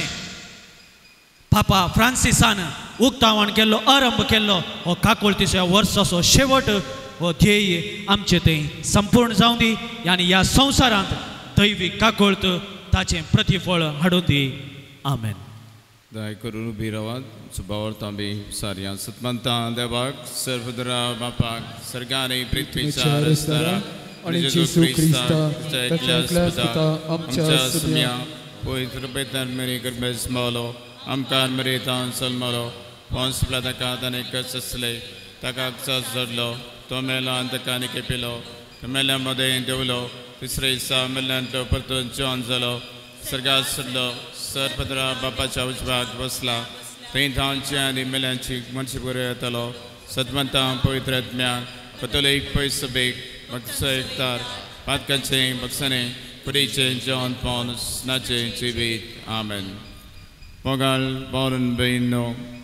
पापा फ्रांसिसान उक्तावण केल्लो, आरंभ केल्लो हो काकूळटीच्या वर्साचो शेवट हो ध्येय आमचे थंय संपूर्ण जावं दी आनी ह्या संवसारांत दैवीक काकूळट ताचें प्रतिफळ हाडून दी. आमेन. दया करून उबी रावात. सुभावर्तां बी सारया सतमंतां देवाक सर्वदरा बापाक सर्गानी पृथ्वीच्या रस्त्यार आणि जेजू क्रिस्ता ताच्या पिता आमच्या सुम्या पवित्र पेतान मेरी करबेस मालो आमकां मेरी तान सलमालो पोंस प्लाताका ताणे कस असले ताका जोडलो तो मेलो आनी ताका आनी केपिलो तो मेल्या मदें देवलो तिसरे दिसा मेल्ल्यान तो परतून जेवण जालो सर्गात सोडलो सर्पदरा बापाच्या उजवाक बसला थंय धांवची आनी मेल्यांची मनशी बरो येतालो सतमंतां पवित्र आत्म्याक कतोलीक पयस बेग भक्स एकतार पातकांचें भक्सांनी कुडीचें जेवण पावन स्नाचें जिवीत. आमेन. मोगाल बावरून बहिणो,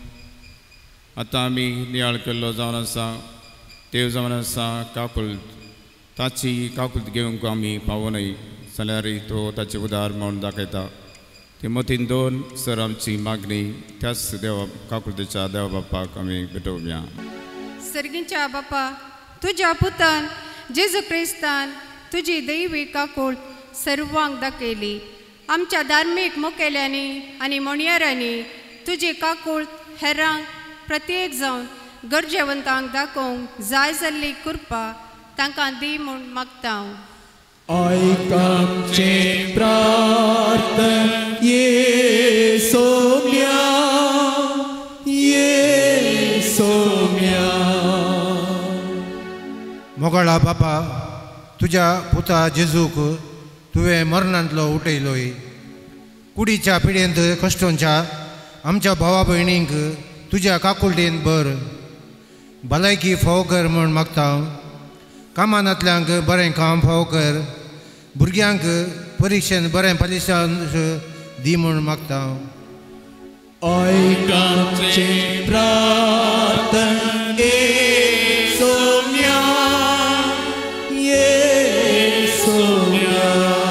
आतां आमी नियाळ केल्लो जावन आसा देव जावन आसा काकूळट. ताची काकूळट घेवंक आमी पावोनय जाल्यार तो ताचें उदार म्हूण दाखयता. ती मतीन 2 सर आमची मागणी त्याच देवा काकूळटीच्या देवा बापाक आमी भेटोवया. सर्गींच्या बापा, तुज्या पुतान जेजू क्रिस्तान तुजी दैवीक काकूळट सर्वांक दाखयली. आमच्या धार्मीक मुखेल्यांनी आनी मोणयारांनी तुजी काकूळट हेरांक प्रत्येक जावन गरजेवंतांक दाखोवंक जाय जाल्ली कृपा तांकां दी म्हूण मागता. आयकांचे प्रार्थन येसोम्या येसोम्या. मोगाळा बापा, तुज्या पुता जेजूक तुवें मरणांतलो उठयलोय. कुडीच्या पिडेंत कश्टोवच्या आमच्या भावा भयणींक तुज्या काकूळटेन भर भलायकी फावो कर म्हूण मागता. कामानांतल्यांक बरें काम फावो कर. भुरग्यांक परिक्षेन बरें फलितां दी म्हूण मागता. आयकांचे प्रार्थन येसोम्या येसोम्या.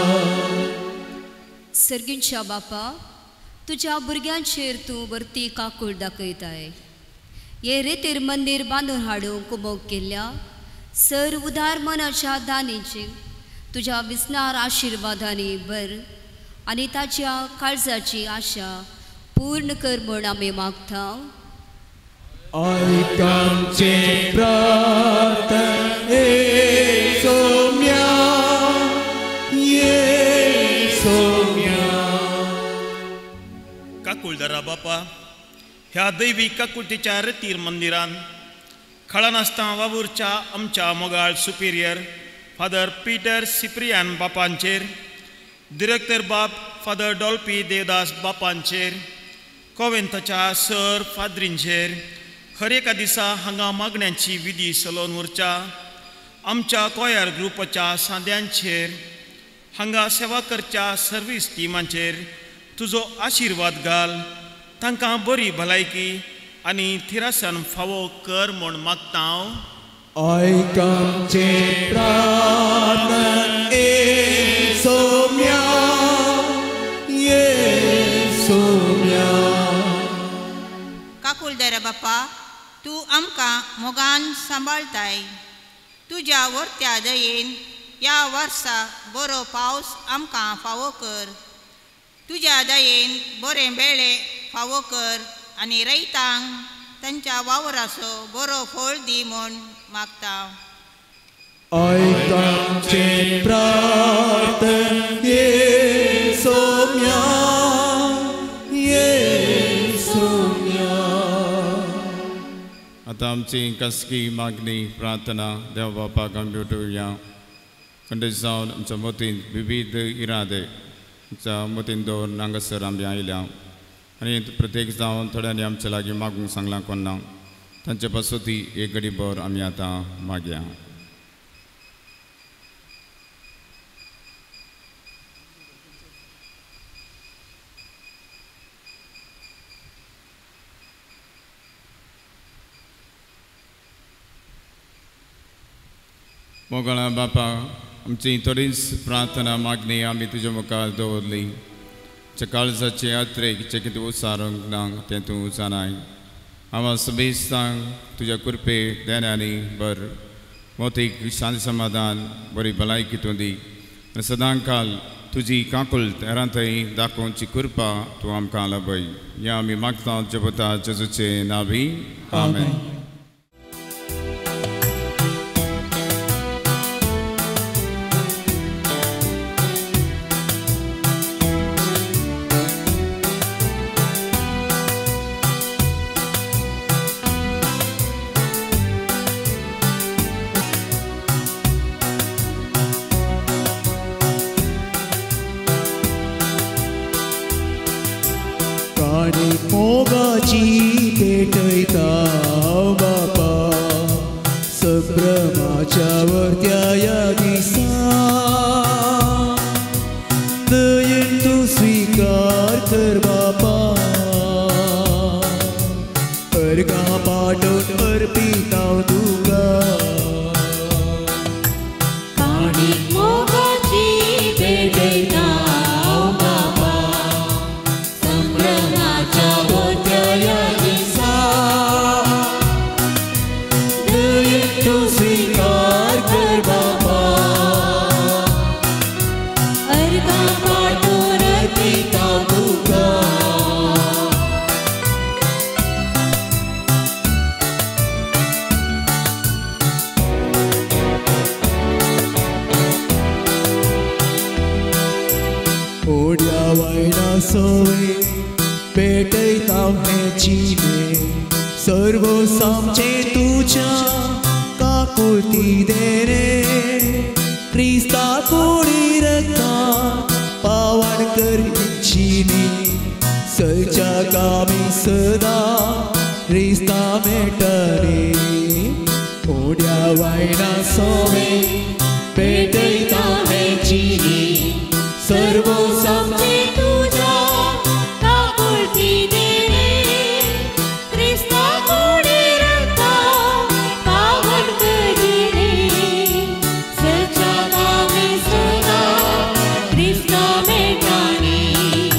सर्गींच्या बापा, तुज्या भुरग्यांचेर तूं वर्ती काकूळट दाखयताय. हे रेतेर मंदीर बांदून हाडूंक मोग केल्ल्या सर उदार मनाच्या दानीचे तुज्या विस्नार आशिर्वादांनी भर आनी ताच्या काळजाची आशा पूर्ण कर म्हूण आमी मागता. आयकांचे प्रार्थना सोम्या ये सोम्या. काकुळदारा बापा, ह्या दैवीक काकुळटीच्या रतीर मंदिरान खळा नासता वावूरच्या आमच्या मोगाळ सुपिरियर फादर पिटर सिप्रियान बापांचेर, डिरेक्टर बाप फादर डॉल्पी देवदास बापांचेर, कोवेंताच्या सर फादरींचेर हर एका दिसा हांगा मागण्यांची विधी चलोवन उरच्या. आमच्या कोयर ग्रुपाच्या साद्यांचेर, हांगा सेवा करच्या सर्वीस टिमांचेर तुजो आशिर्वाद घाल. तांकां बरी भलायकी आनी थिरासन फावो कर म्हूण मागता हांव. आयकांचे प्रार्थना सोम्या ये सोम्या. काकुळदारा बापा, तूं आमकां मोगान सांबाळताय. तुज्या वर्त्या दयेन ह्या वर्सा बरो पावस आमकां फावो कर. तुज्या दयेन बरें बेळे फावो कर आनी रैतांक तांच्या वावराचो बरो फळ दी म्हूण मागता. आयकांचे प्रार्थना ये सोम्या ये सोम्या. आता आमची कसकी मागणी प्रार्थना देव बापाक आमी भेटुया. खंडीत जावन आमच्या मतीन विविध इरादे आमच्या मतीन दवरून हांगासर आमी आयल्या आनी प्रत्येक जावन थोड्यांनी आमच्या लागीं मागूंक सांगलां कोन्ना. तांचे पासोती एक घडीभर आमी आतां मागया. मोगळा बापा, आमची थोडीच प्रार्थना मागणी आमी तुज्या मुखार दवरली. काळजाचे यात्रेक जे कितें उसारूंक ना तें तूं जाणाय. हांव समेस्तांक तुज्या कृपे देण्यानी बर मोतीक शांती समाधान बरी भलायकी तूं दी. सदां काल तुजी काकुळट हेरां थंय दाखोवची कृपा तूं आमकां लाभय. या आमी मागता जपता जेजूचे नांवी. आमेन. मोगाची पेटयता बापा संभ्रमाच्या वर्त्या ह्या दिसा. दयेन तूं स्वीकार कर बापा. अर्गां पाठोवन अर्पीत हांव तुका. मोगाची पेटयता बापा संभ्रमाच्या वर्त्या ह्या दिसा. दयेन तूं स्वीकार कर बापा. अर्गां पाठोवन अर्पीत हांव तुका. ओड्या वायना सोवे पेटयता हें चिने. सर्व सामचे तुज्या काकुळटी देरे. क्रिस्ता कोणी रक्ता पावण कर इच्छिनी. सलच्या कामी सदां क्रिस्ता मेळटले. ओड्या वायना सोवे पेटयता हें चिने. सर्व सामचे तुज्या काकुळटी देरे. क्रिस्ता कोणी रक्ता पावन करिले. सलच्या कामी सदां क्रिस्ता मेळटले.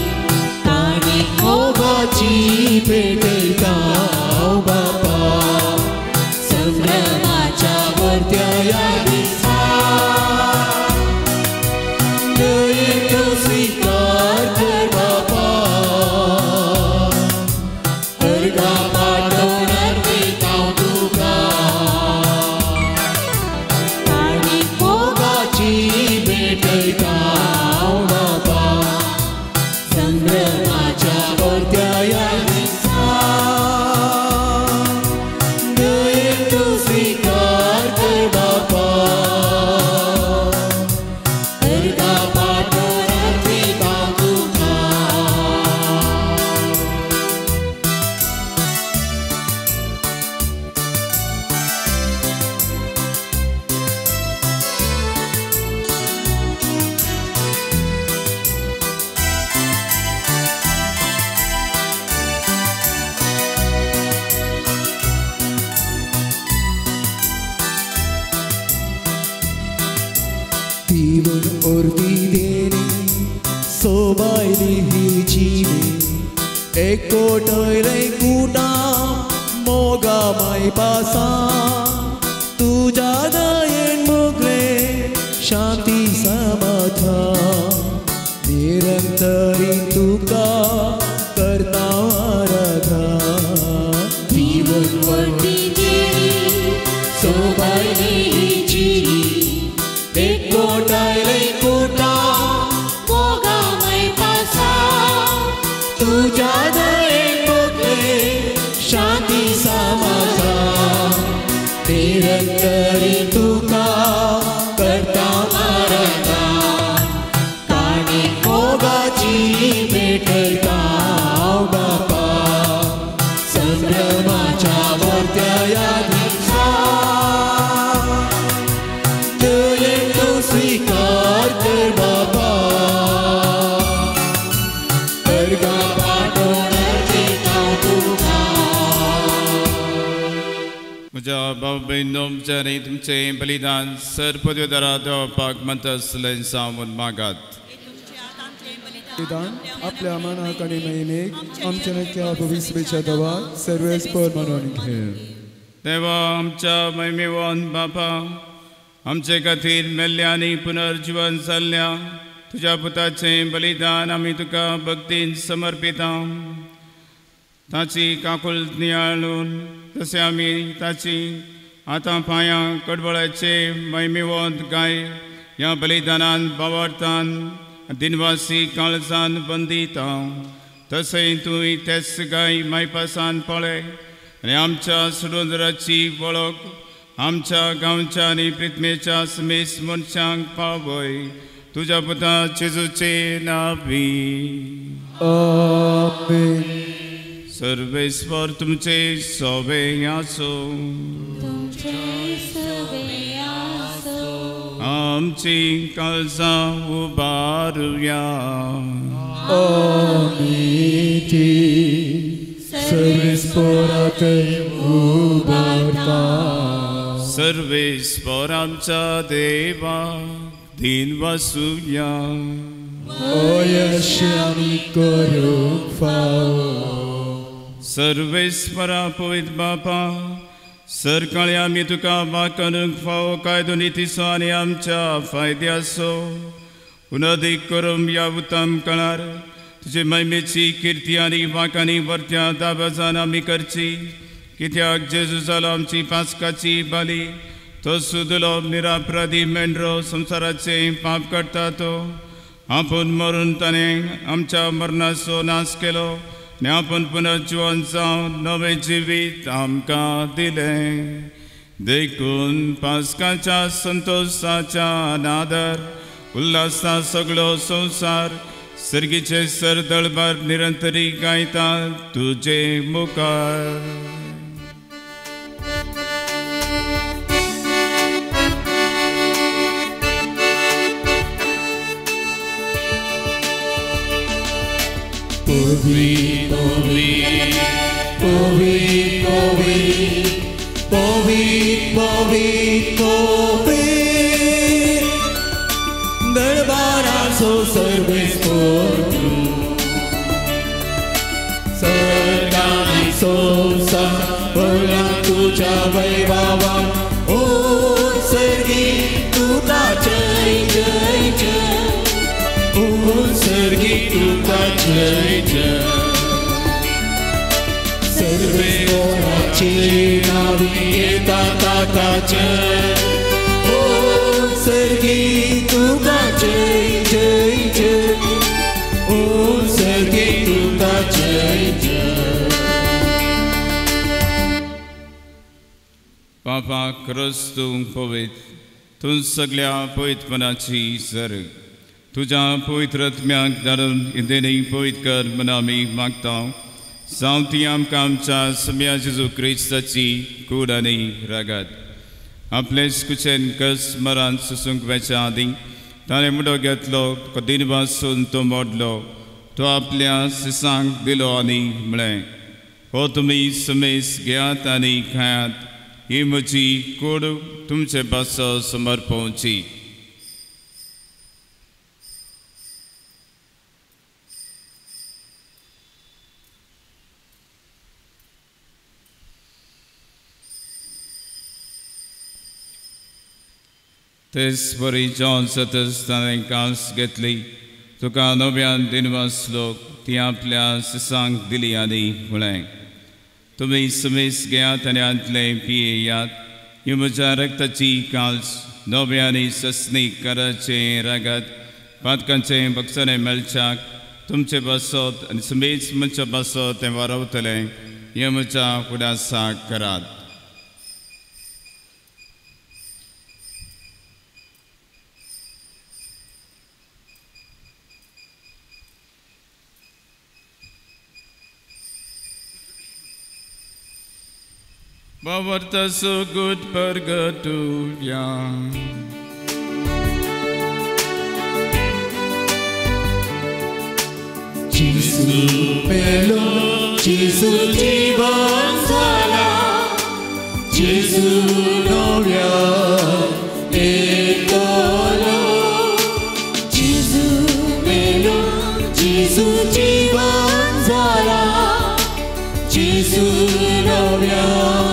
मोगाची पेटयता बापा संभ्रमाच्या वर्त्या ह्या दिसा. Divun ordideni sobaili hijimi ekotoire kuta moga mai pasa tuja dayen mogle shanti समाधान निरंतरी तुका करता आराधना जीवन वर्ती देवी सोबाई जीवी कोटाय कोटा मोगा मैं पासा तुझा दये मोगले शांति समाधान निरंतरी तुका करता आराधना काणी मोगाची भेटता बापा संभ्रमाच्या वर्त्या दिवसा दये तो स्वीकार कर बाबा अर्गा पाठवण्याचे नाव तुका म्हज्या भाव बहिणींचे आनी तुमचे बलिदान सरपदरा देवपाक मंतसलें सावन मागात निदान आपल्या मनाक आनी महिमेक आमच्या नक्या भविष्याच्या दवात सर्वेस्पर म्हणून घे देवा आमच्या महिमेवान बापा आमचे खातीर मेल्ल्या आनी पुनर्जीवन जाल्ल्या तुज्या पुताचें बलिदान आमी तुका भक्तीन समर्पिता ताची काकूल नियाळून तशें आमी ताची आतां पांयां कडबळाचे महिमेवंत गाय ह्या बलिदानान बावरतान दिनवासी काळजान बंदिता तशें तुवें तेच गाय मायपासान पळय आनी आमच्या सुडोंदराची वळख आमच्या गांवच्या आनी प्रित्मेच्या समेस मनशांक पावय तुज्या पुता जेजूचे नांवी आमेन सर्वेस्वर तुमचे सोबे आसो आमची काळजां उबारुया सर्वेस्परात उबारता सर्वेस्वर आमच्या देवा दिन वासुया यशानी करूंक फावो सर्वेस्परा पवित्र बापा सरकाळी आमी तुका वाकणूक फावो कायदो नितीसो आनी आमच्या फायद्याचो उनदीक करून ह्या उत्तम काळार तुजे महिमेची किर्ती आनी वाकांनी वर्त्या दाबाजान आमी करची कित्याक जेजू जालो आमची पास्काची बाली तो सुदलो निरापराधी मेंढरो संवसाराचे पाप करता तो आपूण मरून ताणें आमच्या मरणाचो नाश केलो आनी आपूण पुनर्जीवन जावन नवें जिवीत आमकां दिलें देखून पास्काच्या संतोशाच्या नादर उल्हासा सगळो संवसार सर्गीचे सरदळबार निरंतरी गायता तुजे मुखार Pavit, pavit, pavit, pavit, pavit, pavit, pavit. दरबाराचो सर्वेस्पर सर्गानी संसार भरला तुझ्या वैभवान ओ सर्गी तुका जय जय जय ओ सर्गी तुका जय जय सर्वेस्पराची नावी येता ताताचें ओ सर्गी तुका जय जय जय ओ सर्गी तुका जय जय पापा क्रस्तू पवित्र तूं सगळ्या पवित्रपणाची सर्ग तुझ्या पवित्र आत्म्याक धाडून इंदेनी पवित्र कर म्हूण आमी मागता जावं आमकां आमच्या सम्या जेजू क्रिस्ताची कूड आनी रागात आपले कुशेन कस मरान सुसूंक वेच्या आदीं ताणें मुडो घेतलो तुका दिन वासून तो मोडलो तो आपल्या सिसांक दिलो आनी म्हळें हो तुमी समेस घेयात आनी खायात ही म्हजी कूड तुमचे पासो समर्पवची तेच बरी जॉन सतस ताणें कास घेतली तुका नव्यान दिनवास लोक ती आपल्या सिसांक दिली आनी म्हळें तुमी समीस घेयात आनी आदले पियेयात ही म्हज्या रक्ताची काल्स नव्यानी ससनी कराचे रगत पातकांचें बक्षणें मेळच्याक तुमचे बसत आनी समीच मनच्या बसत तें वारवतलें हें म्हज्या उडासाक करात. Bawarta so good purgatoria. Jesu melo, Jesu jivan zala, Jesu novya ekolo. Jesu melo, Jesu jivan zala, Jesu novya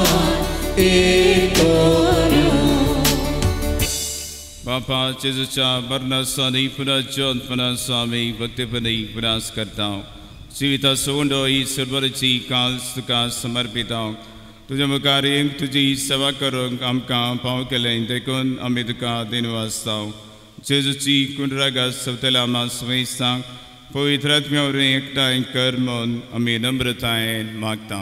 बापा जेजूच्या मरणासानी पुन्हा जिवंतपणा स्वामी भक्तीपणी विनाश करता जिविता सोंडो ही सर्वरची काल्स तुका समर्पिता तुझ्या मुखारीक तुजी सेवा करूंक आमकां पाव केलें देखून आमी तुका दिनवासता जेजूची कुंडरागा सवतल्या आमा समेस्तांक पवित्र आत्म्यावरी एकठांय कर म्हूण आमी नम्रतायेन मागता.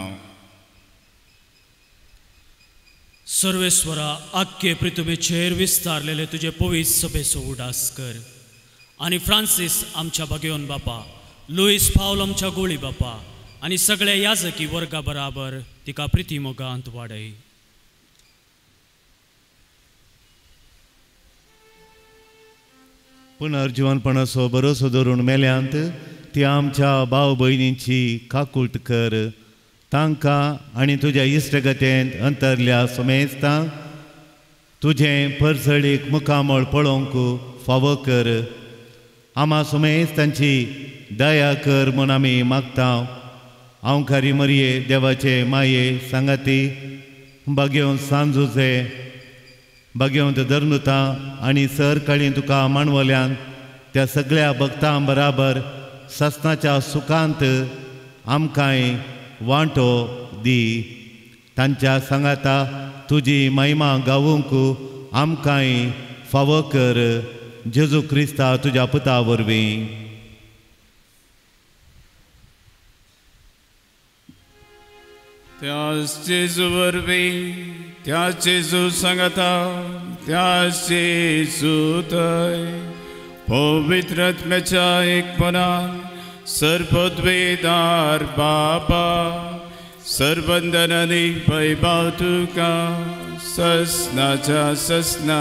सर्वेश्वरा आख्खे पृथ्वीचेर विस्तारलेले तुझे पवित्र सभेचो उडास कर आनी फ्रांसीस आमच्या भगयोन बापा लुईस पावल आमच्या गोळी बापा आनी सगळे याजकी वर्गा बराबर तिका प्रितीमोगांत वाडय. पुनर्जीवनपणाचो भरोसो धरून मेल्यांत ती आमच्या भाव भयणींची काकुळट कर तांकां आनी तुज्या इश्टगतेंत अंतरल्या समेस्तांक तुजें परसळीक मुखामळ पळोवंक फावो कर. आमा समेस्तांची दया कर म्हूण आमी मागता. हांव खरी मरये देवाचे माये सांगाती भगयोन सांजुजे भगवंत धर्नुता आनी सर काळी तुका मांडवल्यान त्या सगळ्या भक्तां बराबर सस्नाच्या सुखांत आमकांय वांटो दी. तांच्या सांगाता तुजी महिमा गावूंक आमकांय फावो कर. जेजू क्रिस्ता तुज्या पुता वरवीं. त्याच जेजू वरवीं त्या जेजू सांगाता त्या जेजू थंय पवित्र आत्म्याच्या एकपणान सर्वोद्वेदार बाबा सर्वंदनांनी वैभव तुका ससनाच्या ससना.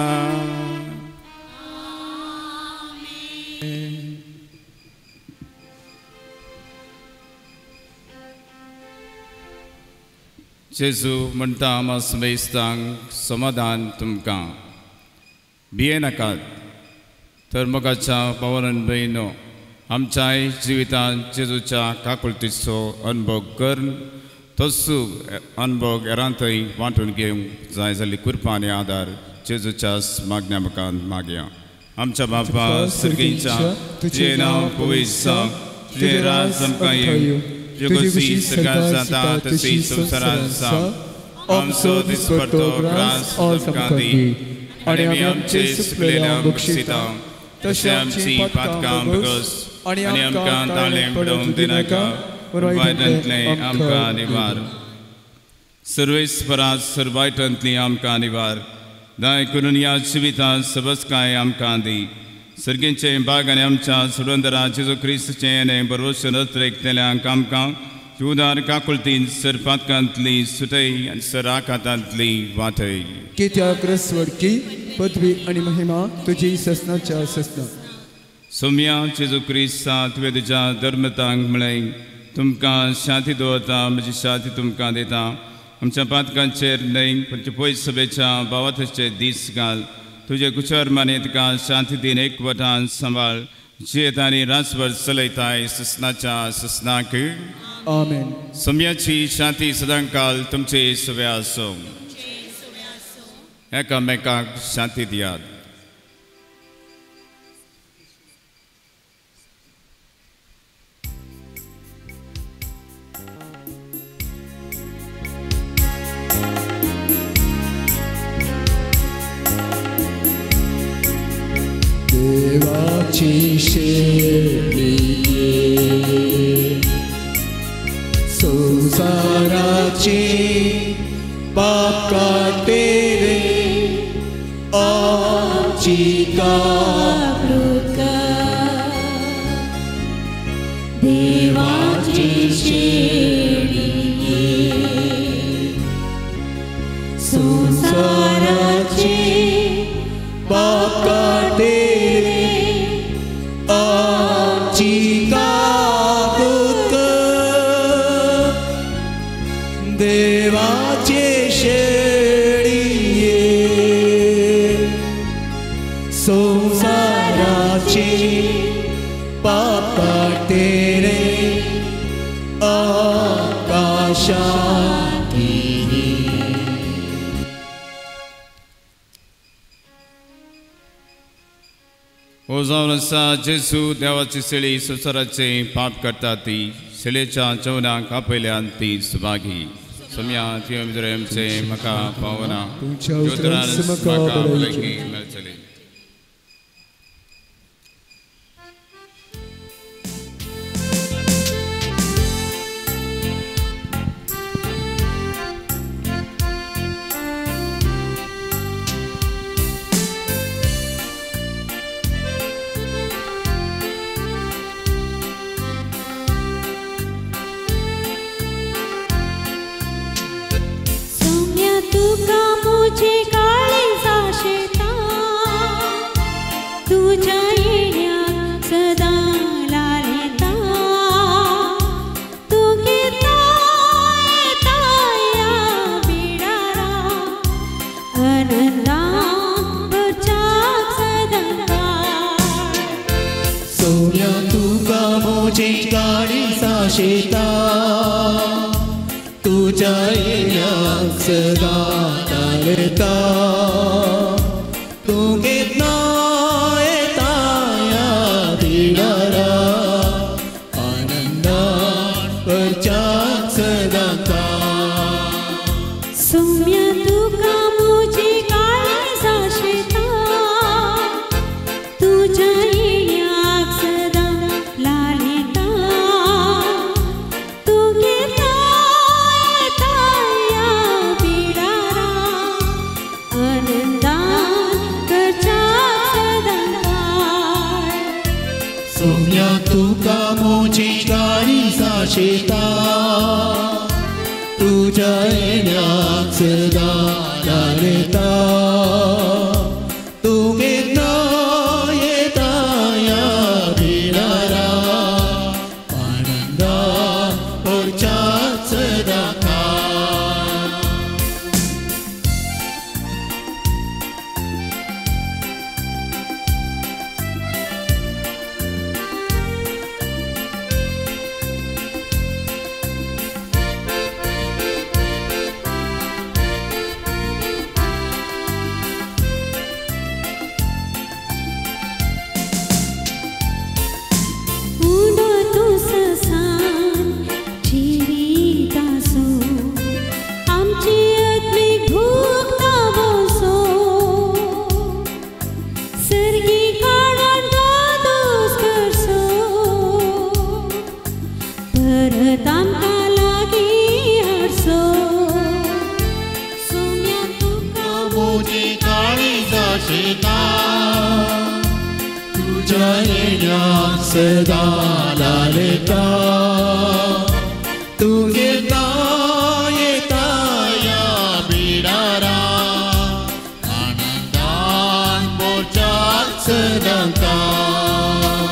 जेजू म्हणटा आमा समेस्तांक समाधान तुमकां भिये नाकात तर मोगाच्या भावान भयणो आमच्याय जिवितांत जेजूच्या काकुळटीचो अनुभव कर तसो अनुभव हेरांतय वांटून घेवंक जाय जाल्यार कृपा आनी आदार जेजूच्या मागण्या मुखार मागया. आमच्या बापा सर्गीच्या तुजें नांव पवित्र जावं तुजें राज आमकां येवं तुजी सगळ्यां जाता तशी संवसारांत जावं आमचो दिसपडटो ग्रास आमकां दी आनी आमी आमचे सुकलेल्यांक बक्षिता तशें आमची पातकां बगस आनी आमकां ताळें पडोवंक दिनाका वायटांतलें आमकां निवार. सर्वेस्परांत सर्वायटांतली आमकां निवार दाय करून ह्या जिवितांत सबस्काय आमकां दी. सर्गींचे बाग आनी आमच्या सुरंदरा जेजू क्रिस्ताचें आनी बरोवशें नत्रेकतेल्यांक आमकां उदार काकुळटीन सरपातकांतली सुटय आनी सराकातांतली वाटय. कित्याक रसवडकी पदवी आनी महिमा तुजी ससनाच्या ससना. सोम्या जेजू क्रिस्ता तुवें तुज्या धर्मतांक म्हळें तुमकां शांती दवरता म्हजी शांती तुमकां दिता. आमच्या पातकांचेर न्हय पण पयस सभेच्या भावाचे दीस घाल. तुजे कुचर माने तुका शांती दिन एकवटान सांबाळ जियेत आनी रातभर चलयताय ससनाच्या ससनाक. आमेन. सोम्याची शांती सदांकाल तुमचे सव्या आसूं. एकामेकाक शांती दियात. देवाची शेळी संसाराची पाप काटे रे आमची कापरूत कर देवाची शेळी संसाराची पाप काटे रे आमची कापरूत कर देवाचे शेळिये संसाराचे पाप काटे रे आकाशांतली हो जावन आसा जेजू देवाची शेळी संसाराचे पाप करता ती शेळेच्या जेवणाक आपयल्यान ती सुभागी सम्या तिमचे म्हाका पावना ज्योतरान म्हाका भलायकी मेळटली तुका मुझे काळी जाशेता तुझ्या येण्याक सदा लालेता तू घेता येता या बिडारा आनंदा बचाक सदांकाळ सोन्या तुका मुझे काळी जाशेता तुझ्या येण्याक सदा लालेता तू घेता येता या बिडारा आनंदान परचाक सदांकाळ सौम्या तुका मुझे काळी जाशेता तुझ्या येण्याक सदा लालेता तू घेता सोन्या तुका मुझी काळी जाशेता तुझ्या येण्याक सदा लालेता तू घेता येता या बिडारा आनंदान परचाक सदांकाळ तुझ्या येण्याक सदा लालेता तू घेता येता या बिडारा आनंदान परचाक सदांकाळ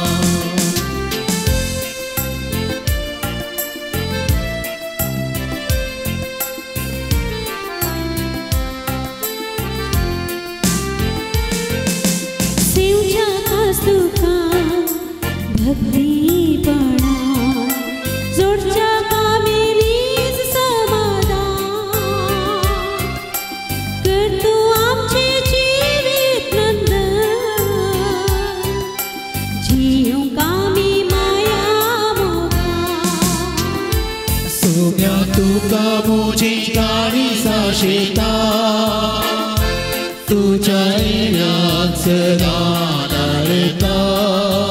भक्तीपणा जोडच्या कामेलीच समाधान कर तू आमचे जीवित नंदन जीव कामी माया मोगा सोन्या तुका मुझी काळी जाशेता तुझ्या येण्याक सदा लालेता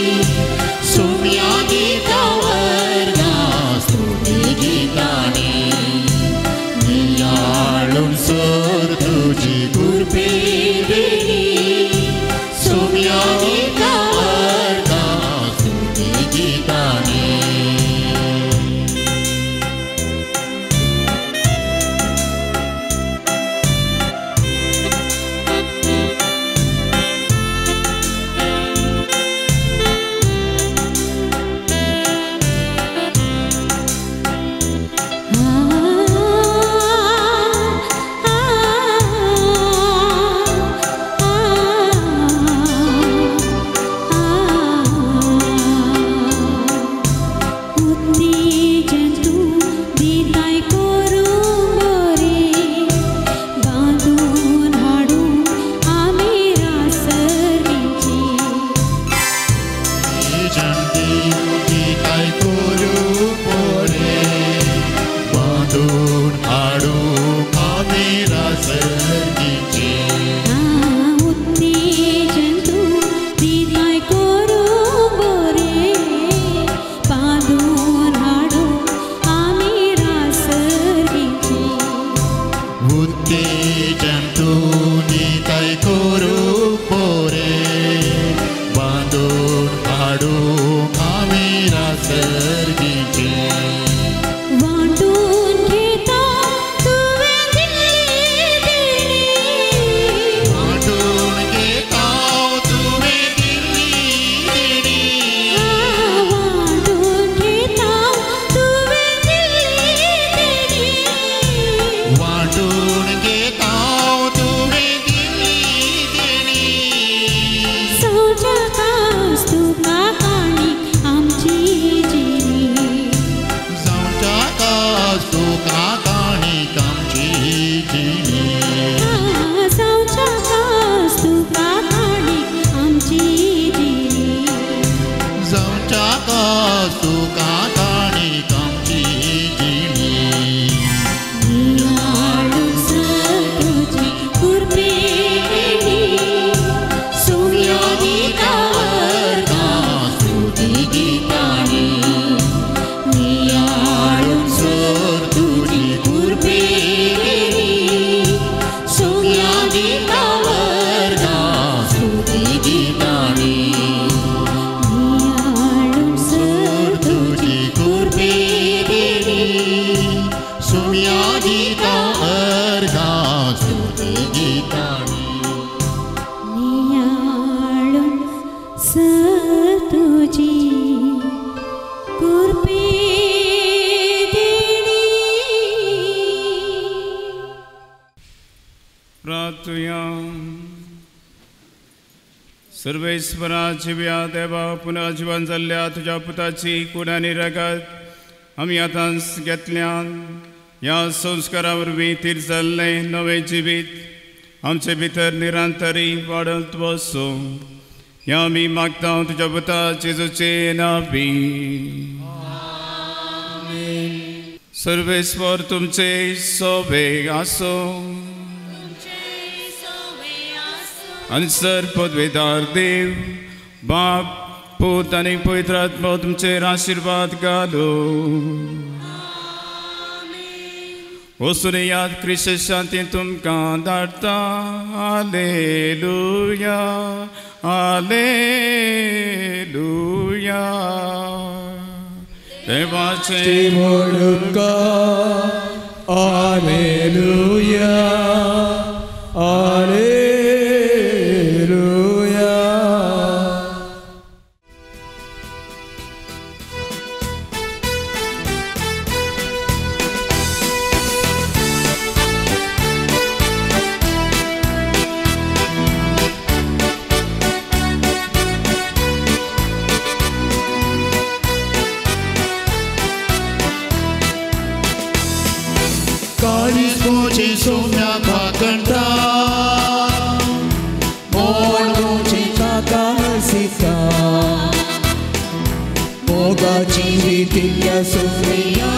सोम्या गीता वर्गा स्तुती गीतानी नियाळून सोर तुझी कृपे देणी सोम्या गीता वर्गा स्तुती गीतानी सर्वेश्वराची व्या देवा पुन्हा जीवन जाल्ल्या तुझ्या पुताची कुणानी रगत आमी आतां घेतल्यान ह्या संस्कारा वरवीं तीर जाल्लें नवें जिवीत आमचे भितर निरंतरी वाडत वचो ह्या आमी मागता तुझ्या पुता जेजूचे नांवी सर्वेश्वर तुमचे सोबे आसो आणि सर पदवेदार देव बाप पूत आणि पवित्र आत्मा तुमचेर आशीर्वाद घालो वचून याद क्रिस्त शांती तुमकां धाडटा हालेलुया हालेलुया देवाचे म्हणूका हालेलुया हालेलुया सोम्या काकंटा मोळची काका सीता मोगाची वितिल्या सोम्या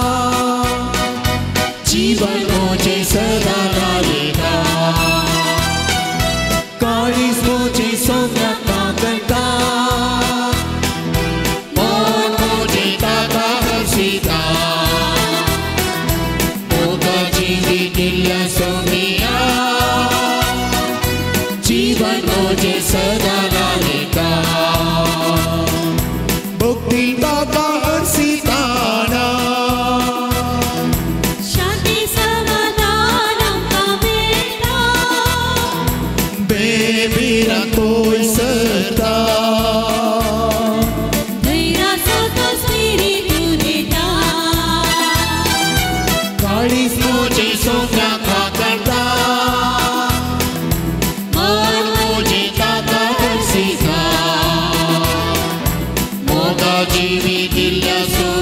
जीवन मोचे सदा रालेगा काळीस मोचे सोम्या काकंटा कोटी ताका हरसिताना शांती समाधान आमकां मेळटा बेबीरा कोय सरता धैर्याचो तो स्पिरितू दिता काळीज मोची सोफ्या खाकरता मन मोची ताका हरसिता मोगा जिवी दिल्ल्या